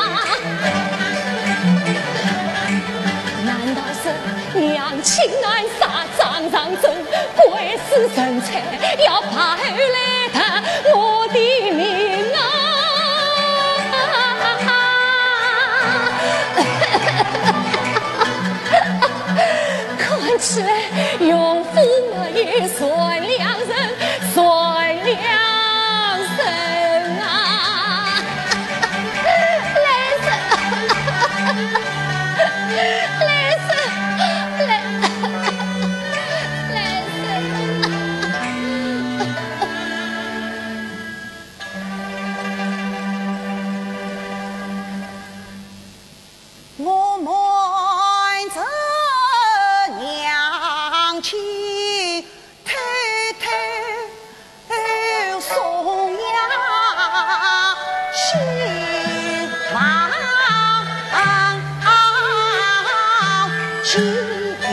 难道是娘亲爱杀张张真，鬼使神差要派来他我的命啊！看起来永福没算良人，算良人啊！来生，来生，来来生。 我们这娘亲偷偷送呀新郎亲。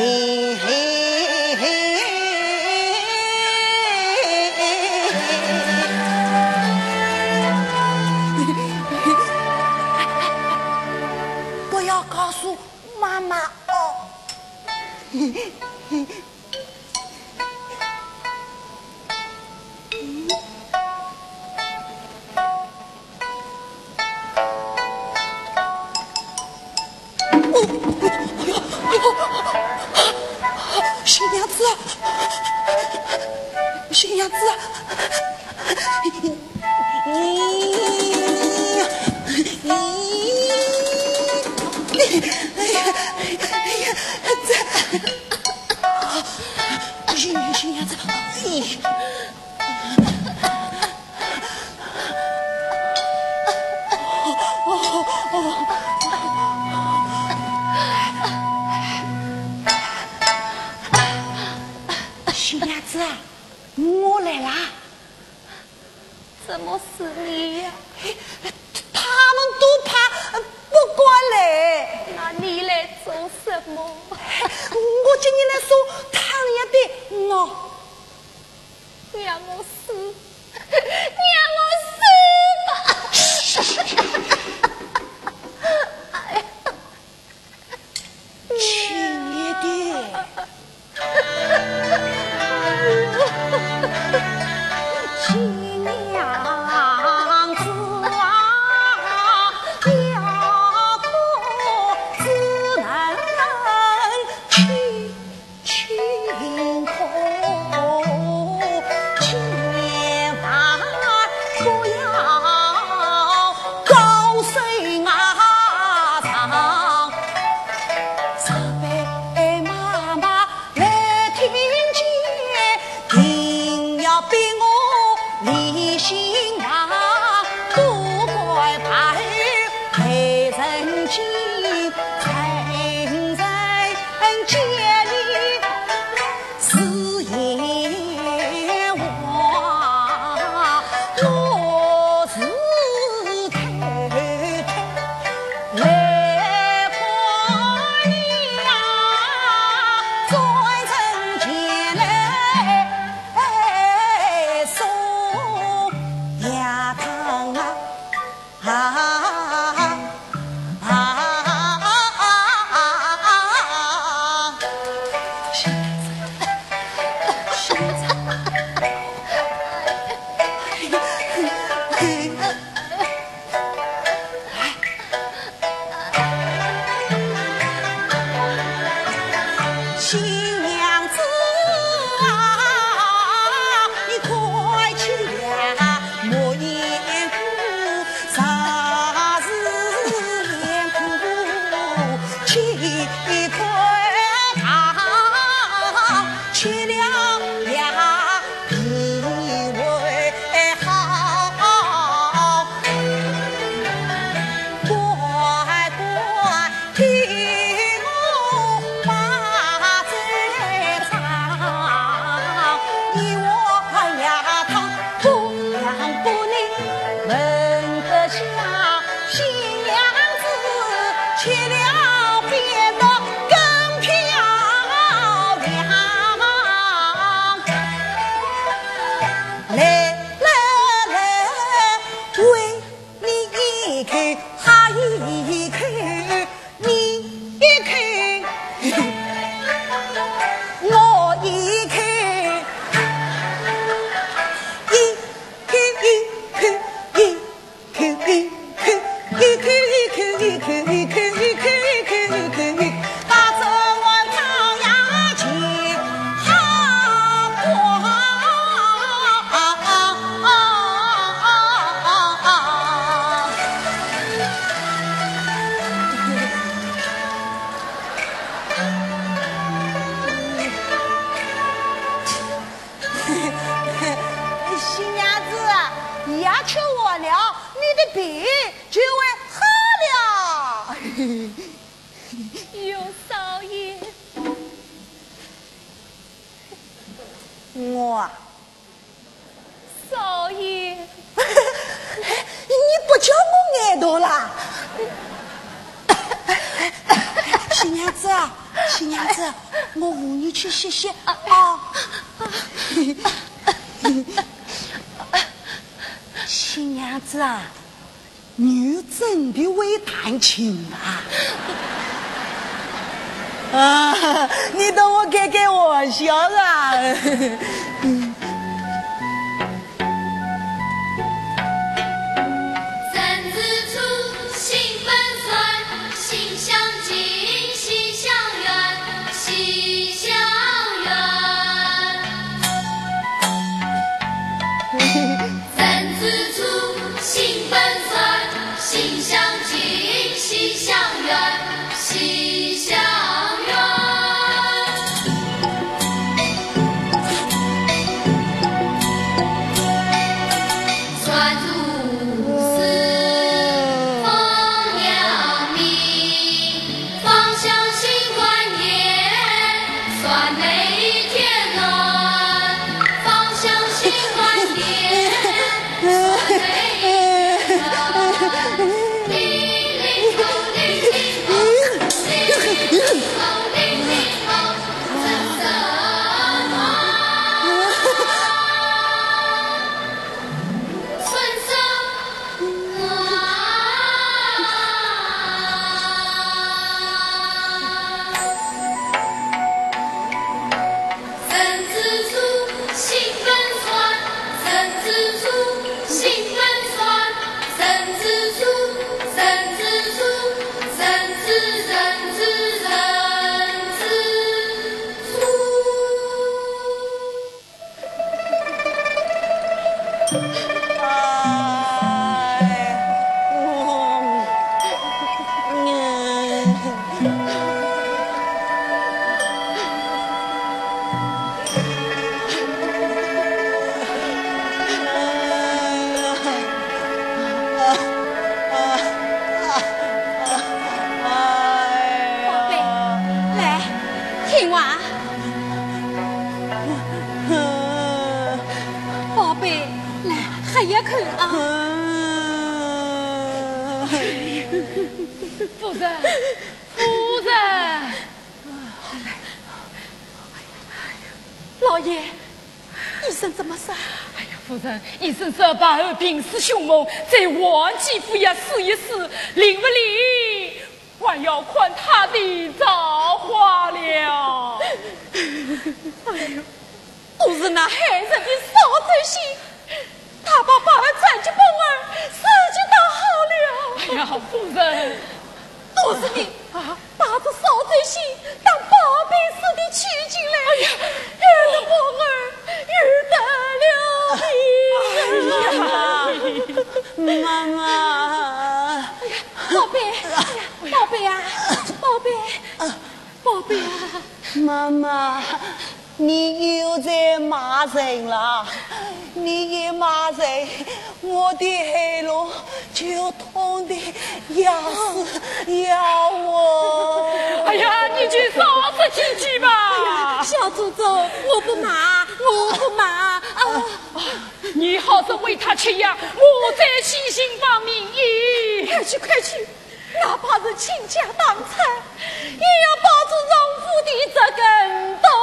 不要告诉妈妈哦。新娘子，新娘子，哎呀，哎呀，这新娘新娘子，新娘子，我来啦！ 怎么是你呀？ 他们都怕不过来。 那你来做什么？ 我今天来送汤圆的我。 让我死，让我死吧！哎呀， 亲爱的。亲娘子啊，要可只能轻轻叩，千万不要高声啊唱，sợ被妈妈来听见，定要逼我离心房，都怪他没人情，趁人间里是阎王，我是偷偷来还你呀，转成前来送呀汤啊啊啊啊啊！新新新娘子啊，你快起来，莫言苦，啥是言苦？起快堂，去了呀，以为好，乖乖听我把这唱，你我呀他同样不能闻得香，新娘子去了变得更漂亮。来吃我了，你的病就会好了。 有少爷， 我啊， 少爷， 你不叫我挨到啦？七娘子啊，七娘子，我扶你去歇歇啊。七娘子啊，你真的会弹琴啊？啊，你等我开开玩笑啊！ 三字出，心本酸，心相近，心相远，心相远。三字出，心本酸，心相近，心相远，心相远。酸如丝，风扬名，芳香心万年，酸梅甜暖，芳香心万年，酸梅甜暖，叮铃咚铃铃咚，叮铃咚铃铃咚，声声暖。春生暖，身子粗，心本酸，身子粗，心本酸，身子粗，身子粗，身子身子身子粗。 哎，我， 宝贝，来，听话。宝贝，来，喝一口啊。 夫人，夫人， 老爷，医生怎么说？ 哎呀，夫人，医生说把儿病势凶猛，在王继府也试一试，灵不灵？还要看他的造化了。 哎呦，都是那害人的少贼心，他把把儿占去本儿，自己倒好了。 哎呀，夫人， 都是你啊，打着少贼心，当宝贝似的娶进来，哎呀，遇得本儿，遇得了你。 妈妈， 宝贝，宝贝啊，宝贝，宝贝啊， 妈妈，你又在骂人了！你一骂人，我的喉咙就痛的要死要活。 哎呀，你去少说几句吧。 小祖宗，我不骂，我不骂啊！ 你好是为他吃药，我在细心帮名医。 快去快去，哪怕是倾家荡产，也要保住荣府的这根稻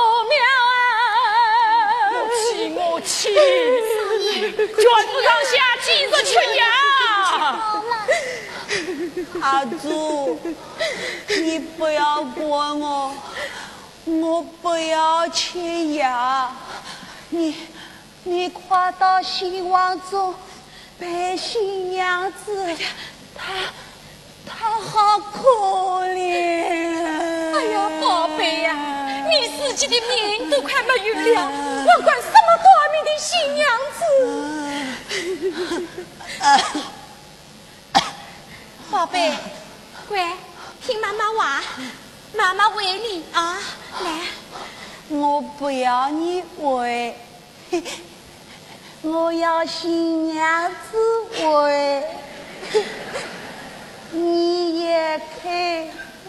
苗啊！ 气我气，全部上下记着吃药。 阿祖，你不要管我，我不要吃药。你你快到新王中陪新娘子，她她好可怜。 哎呀，宝贝呀、啊，你自己的命都快没有了，我管什么短命的新娘子？宝贝，乖，听妈妈话，妈妈喂你啊，来。 我不要你喂， 我要新娘子味，你也开，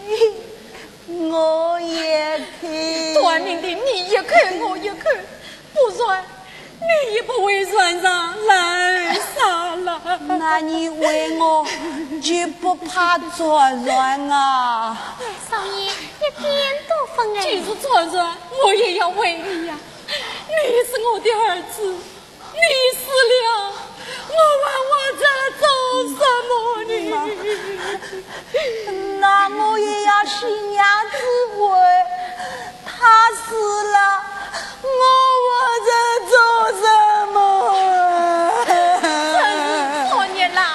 我也开。 短命的你也开，我也开，不算你也不会算上来啥了。 那你为我就不怕转转啊？ 少爷一点都分哎。 即使转转，我也要为你呀、啊！你是我的儿子，你死了，我问我这做什么呢？ 那我也要新娘子为，他死了，我我这做什么？ 真是错孽啦！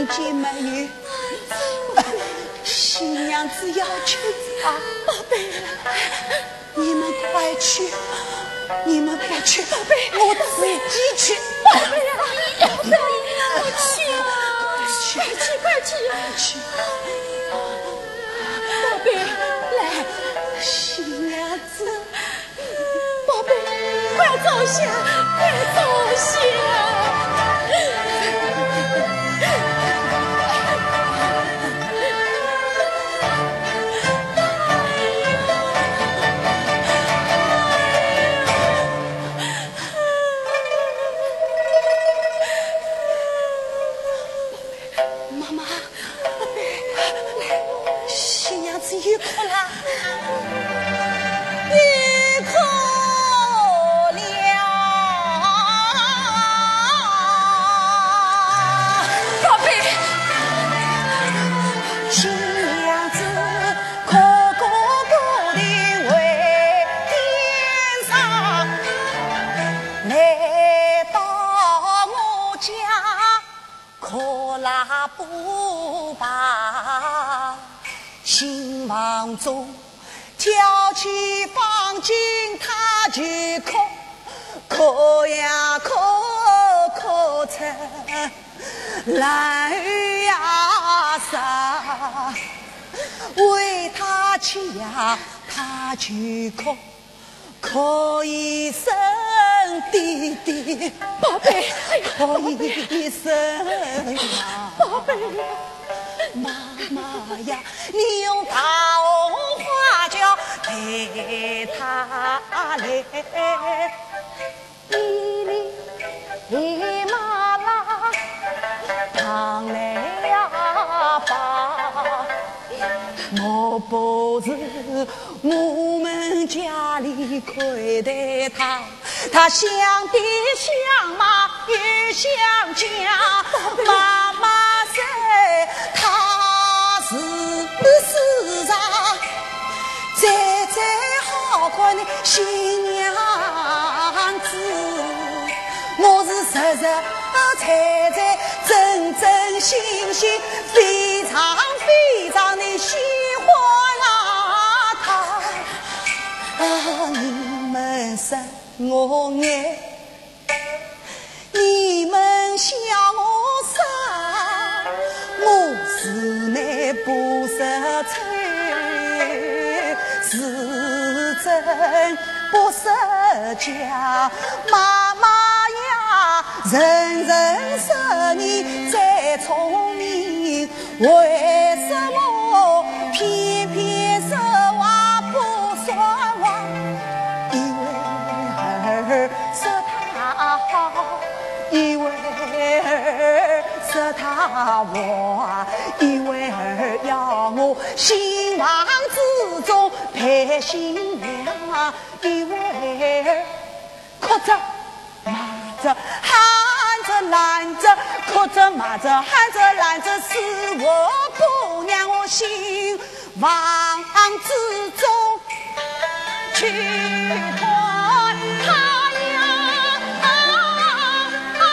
人间没有。新娘子要去啊， 宝贝， 你们快去，你们快去， 宝贝， 我自己去。 宝贝啊，要不要去啊？ 快去， 快去，快去！ 宝贝，来， 新娘子， 宝贝，快坐下，快坐下。 又哭了，又哭了， 宝贝， 新娘子可高高的为天上，来到我家可拉不罢。新房中挑起放进他就哭，哭呀哭，哭成蓝雨呀洒，为他去呀他就哭，哭一声弟弟， 宝贝， 哭一声呀， 宝贝。 妈妈呀，你用大红花轿陪他来，哩哩哩嘛啦，唱来呀吧。我不是我们家里看待他，他像爹像妈又像家，妈妈在，他是世上最最好看的新娘子，我是实实在在真真心心非常非常的喜欢啊他啊，你们生我爱，你们笑我傻，我是内不识趣，是真不识假，妈妈呀，人人说你再聪明，为什么偏偏说话不说话？因为儿说他好，因为儿说他坏，因为儿要我新房之中陪新娘，因为儿哭着骂着喊着拦着，哭着骂着喊着拦着，是我不让我新房之中去团他呀啊啊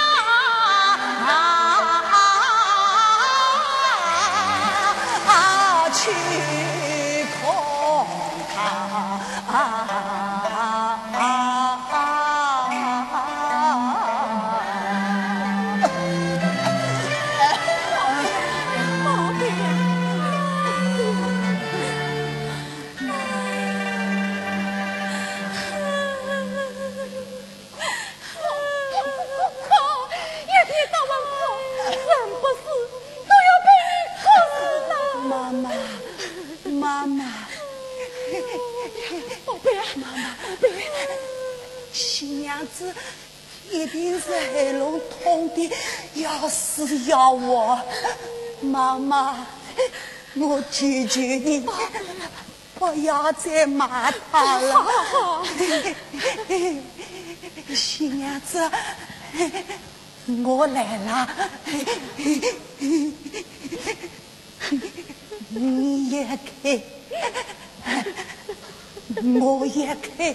啊啊去看他啊子一定是喉咙痛的要死要活，妈妈，我求求你，不要再骂他了。新娘子，我来了，你也开，我也开。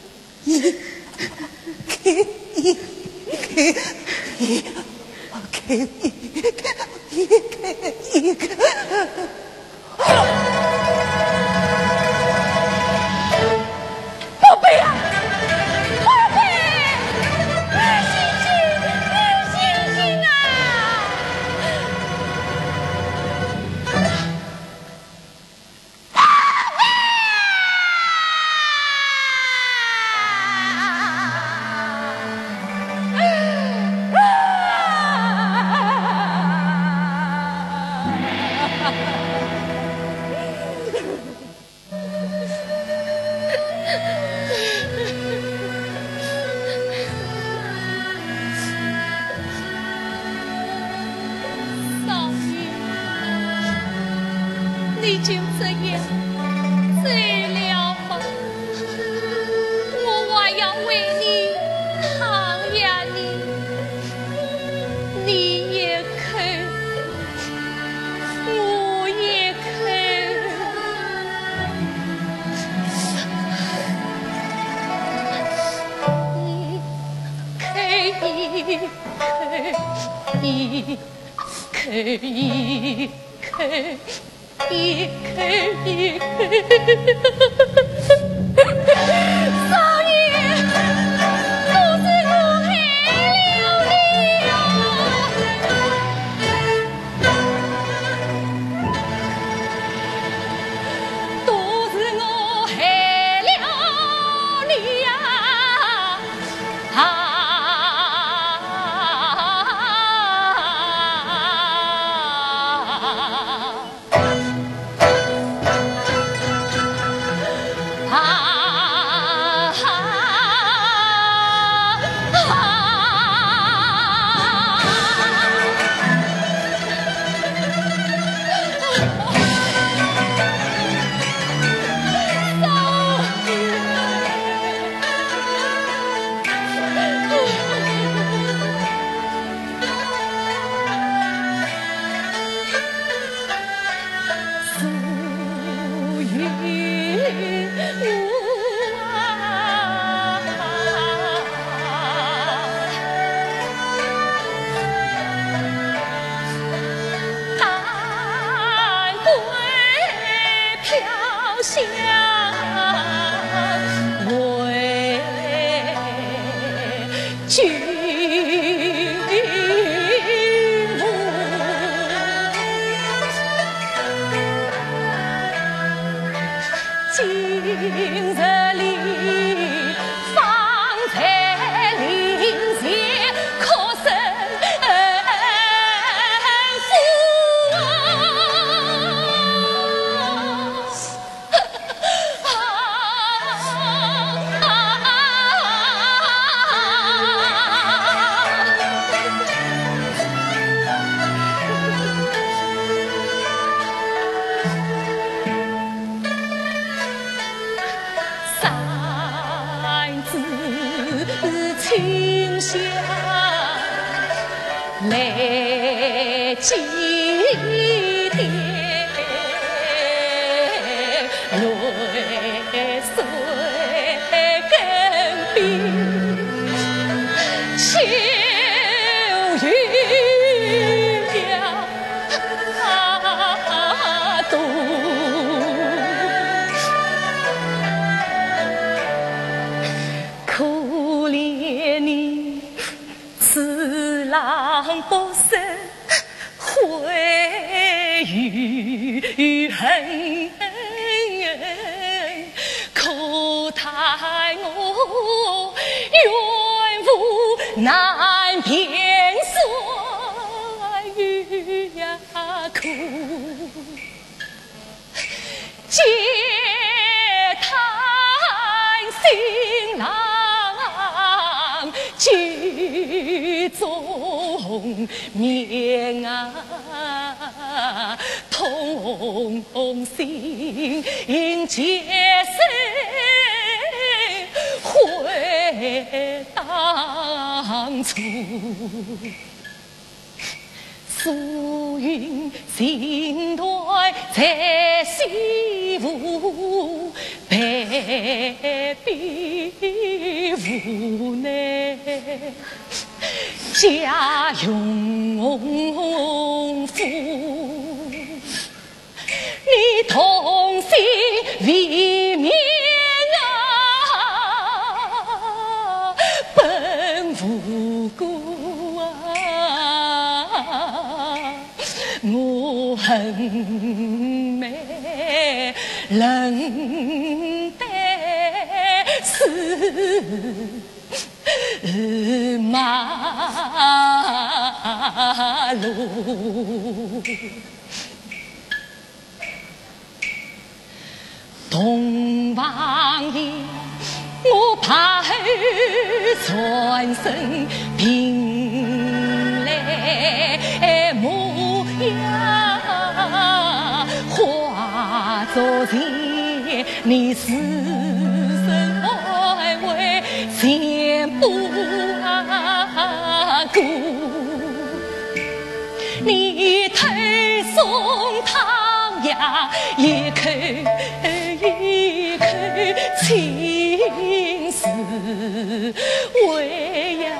一，一，一，一，OK。 一个一个。 宝贝啊，宝贝，星星，星星啊！ 你就这样走了吗？我还要为你抗压你，你也哭，我也哭。一口一口一口一口一口，少爷，都是我害了你哟，都是我害了你呀！啊！来祭奠，泪水更比秋雨呀多。可怜你此郎不生悔与恨，可叹我怨妇难辨岁月呀苦，嗟叹新郎剧中面啊，痛心结生悔当初。素云心断在西湖，白璧无奈。 家用夫，你同心为民啊，本无辜啊，我恨没人得死。马路东王爷，我怕后传声平来模样，化作钱，你死生爱为钱不阿姑。你推送汤呀，一口一口情丝，为呀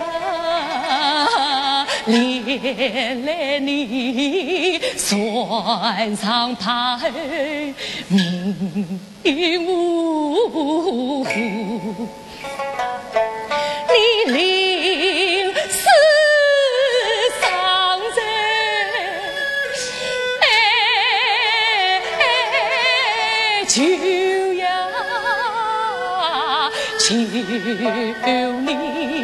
连来你算上他命无辜，你临死伤人，哎，求呀求你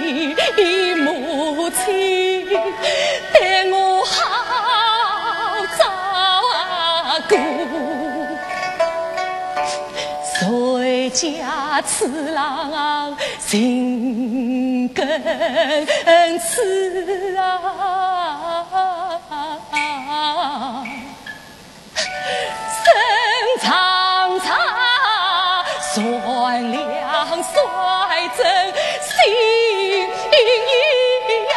母亲待我好照顾，谁家次郎心更痴啊，身长长算良算真，心呀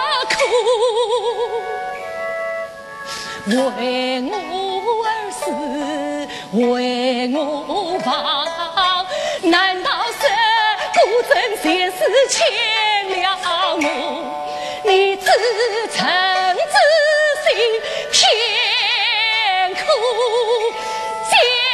苦，为我而死，为我亡，难道是孤枕前世欠了我？你自诚自信，天苦见。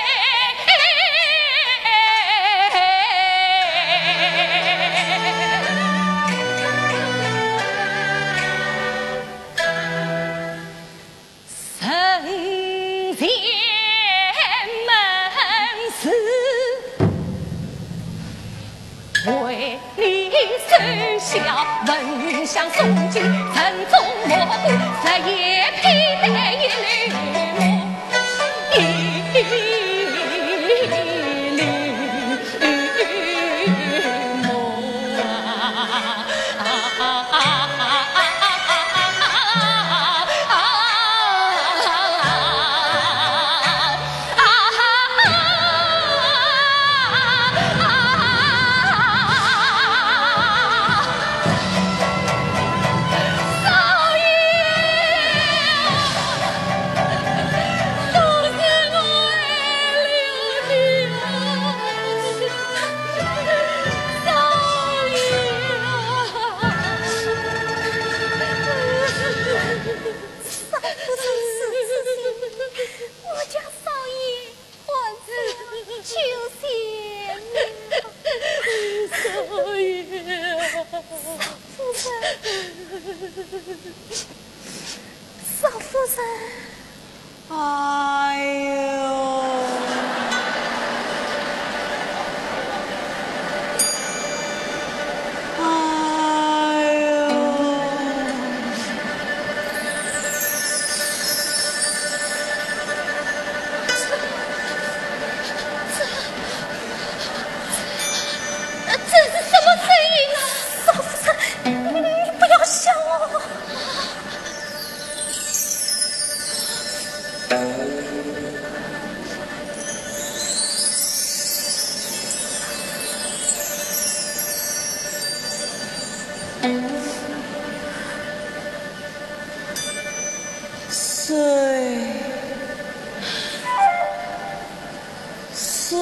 为你守孝，闻香诵经，晨钟锣鼓，日夜披戴一缕一缕梦啊！ 少夫人， 哎呦，哎呦， 这这是什么声音啊？少夫人，你你不要笑哦。 谁？谁？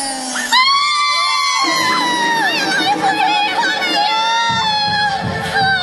哎呀，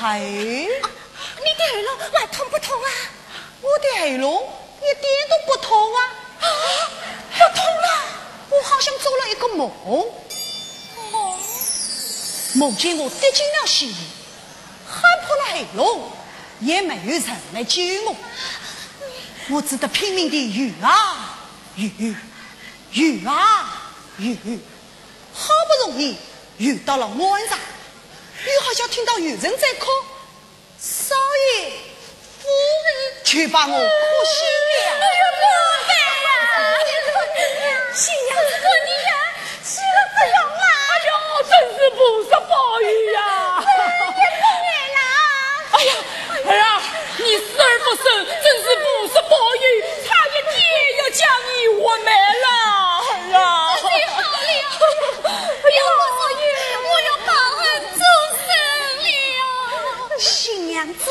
嗨， 你的耳聋还痛不痛啊？ 我的耳聋一点都不痛啊！ 啊，不痛了！ 我好像做了一个梦， 哦， 梦见我跌进了溪里，喊破了耳聋，也没有人来救我，我只得拼命地游啊游，游啊游，好不容易游到了岸上，又好像听到有人在哭，少爷夫人却把我哭醒了。 哎呀，不该呀！新娘子和你呀，是了这样啦！ 哎呦，真是菩萨保佑呀！ 也不爱啦！ 哎呀，哎呀，你死而复生，真是菩萨保佑，差一点要将你活埋了！哎呀， 最好了！有我所愿，我要报恩终身了。 新娘子。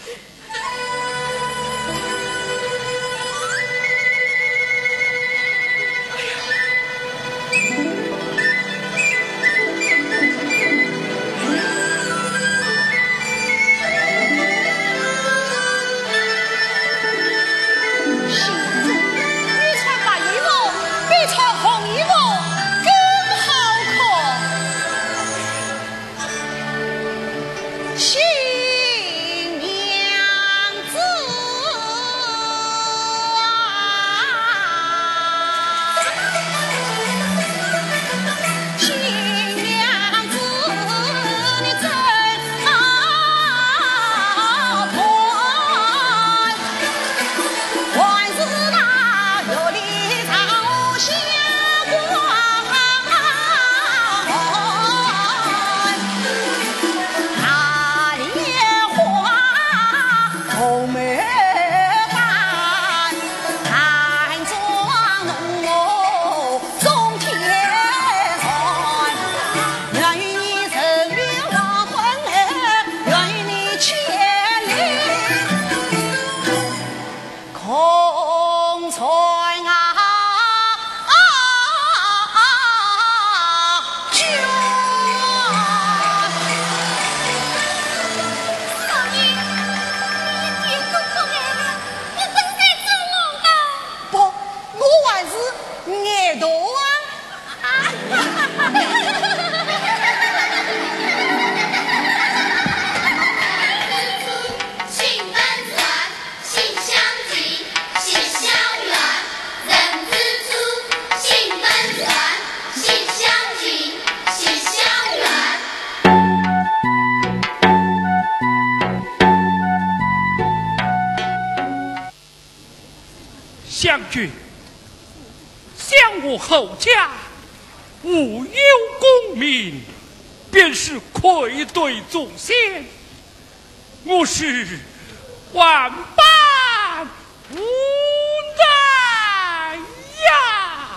将军，向我后家无有功名，便是愧对祖先，我是万般无奈呀。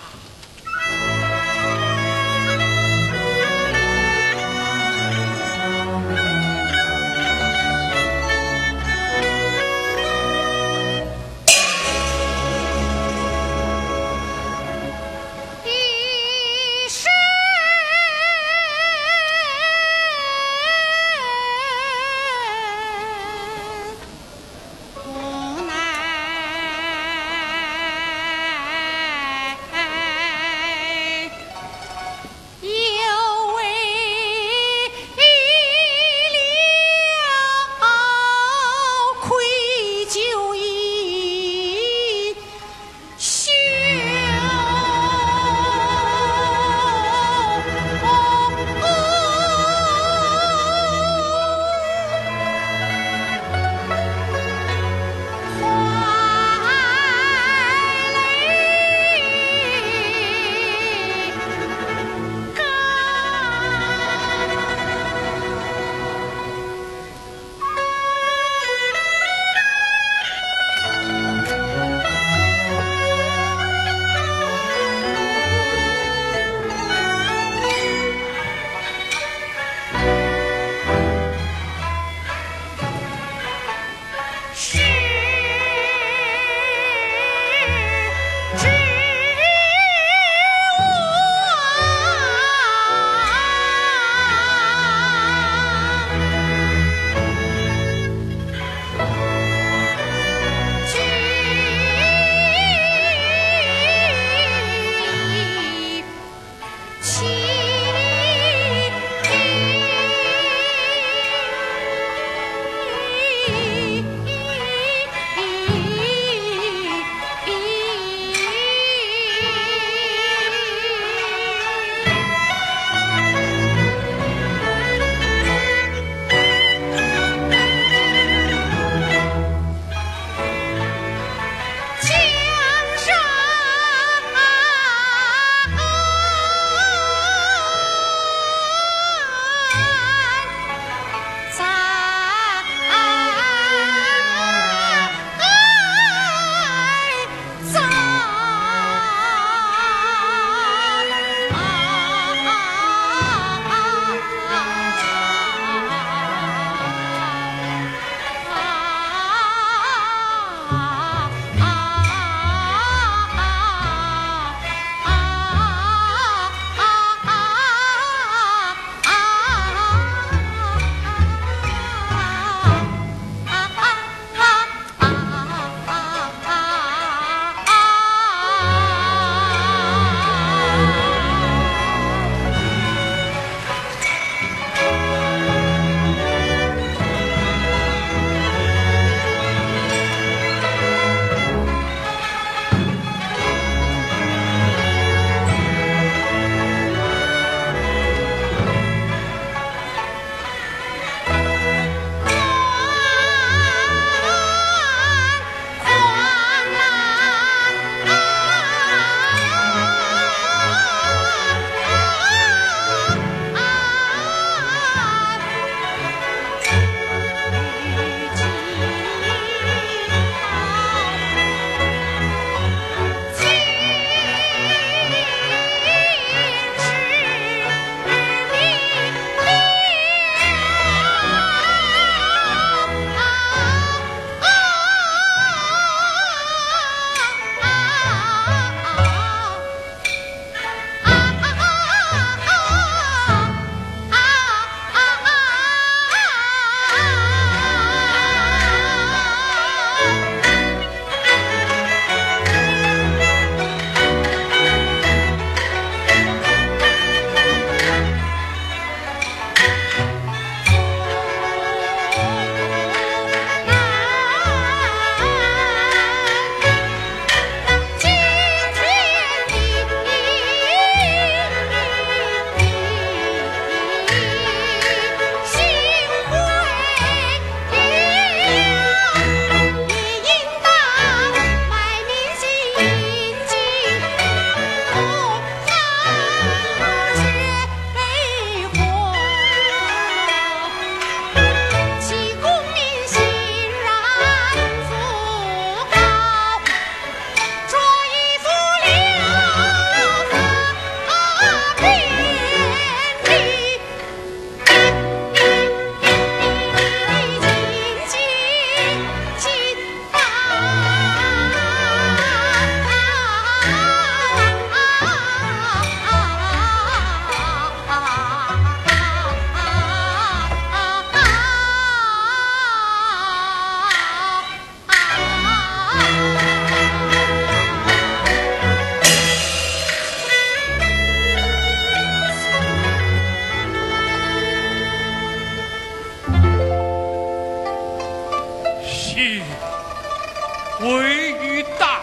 你位于大，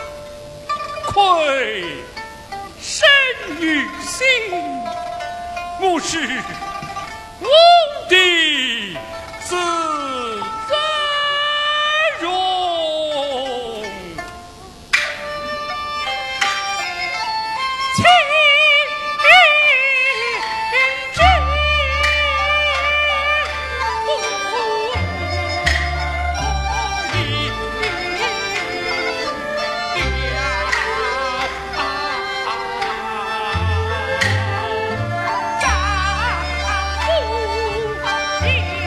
愧身于心，我是我的自然容。情之丈夫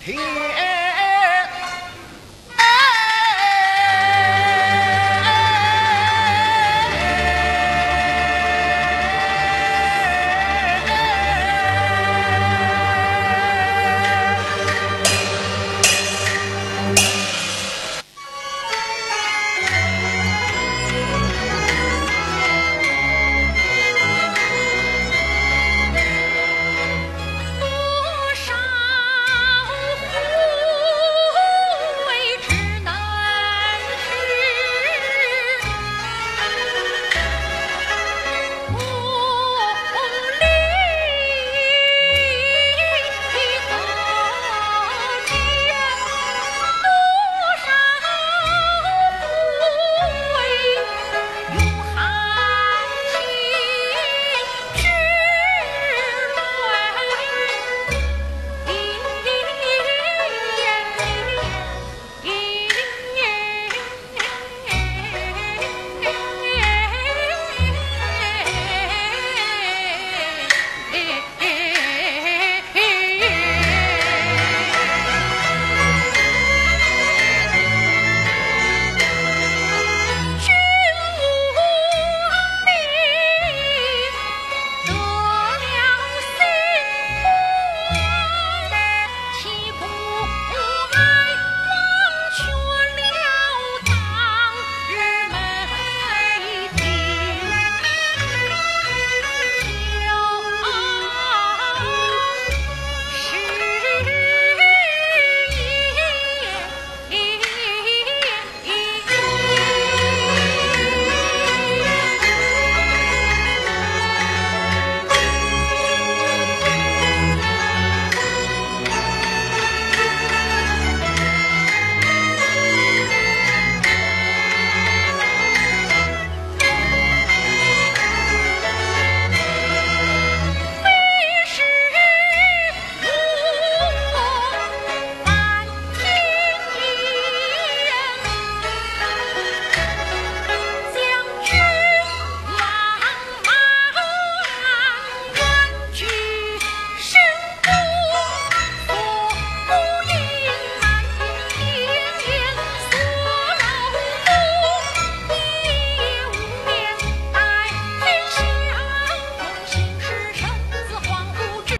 天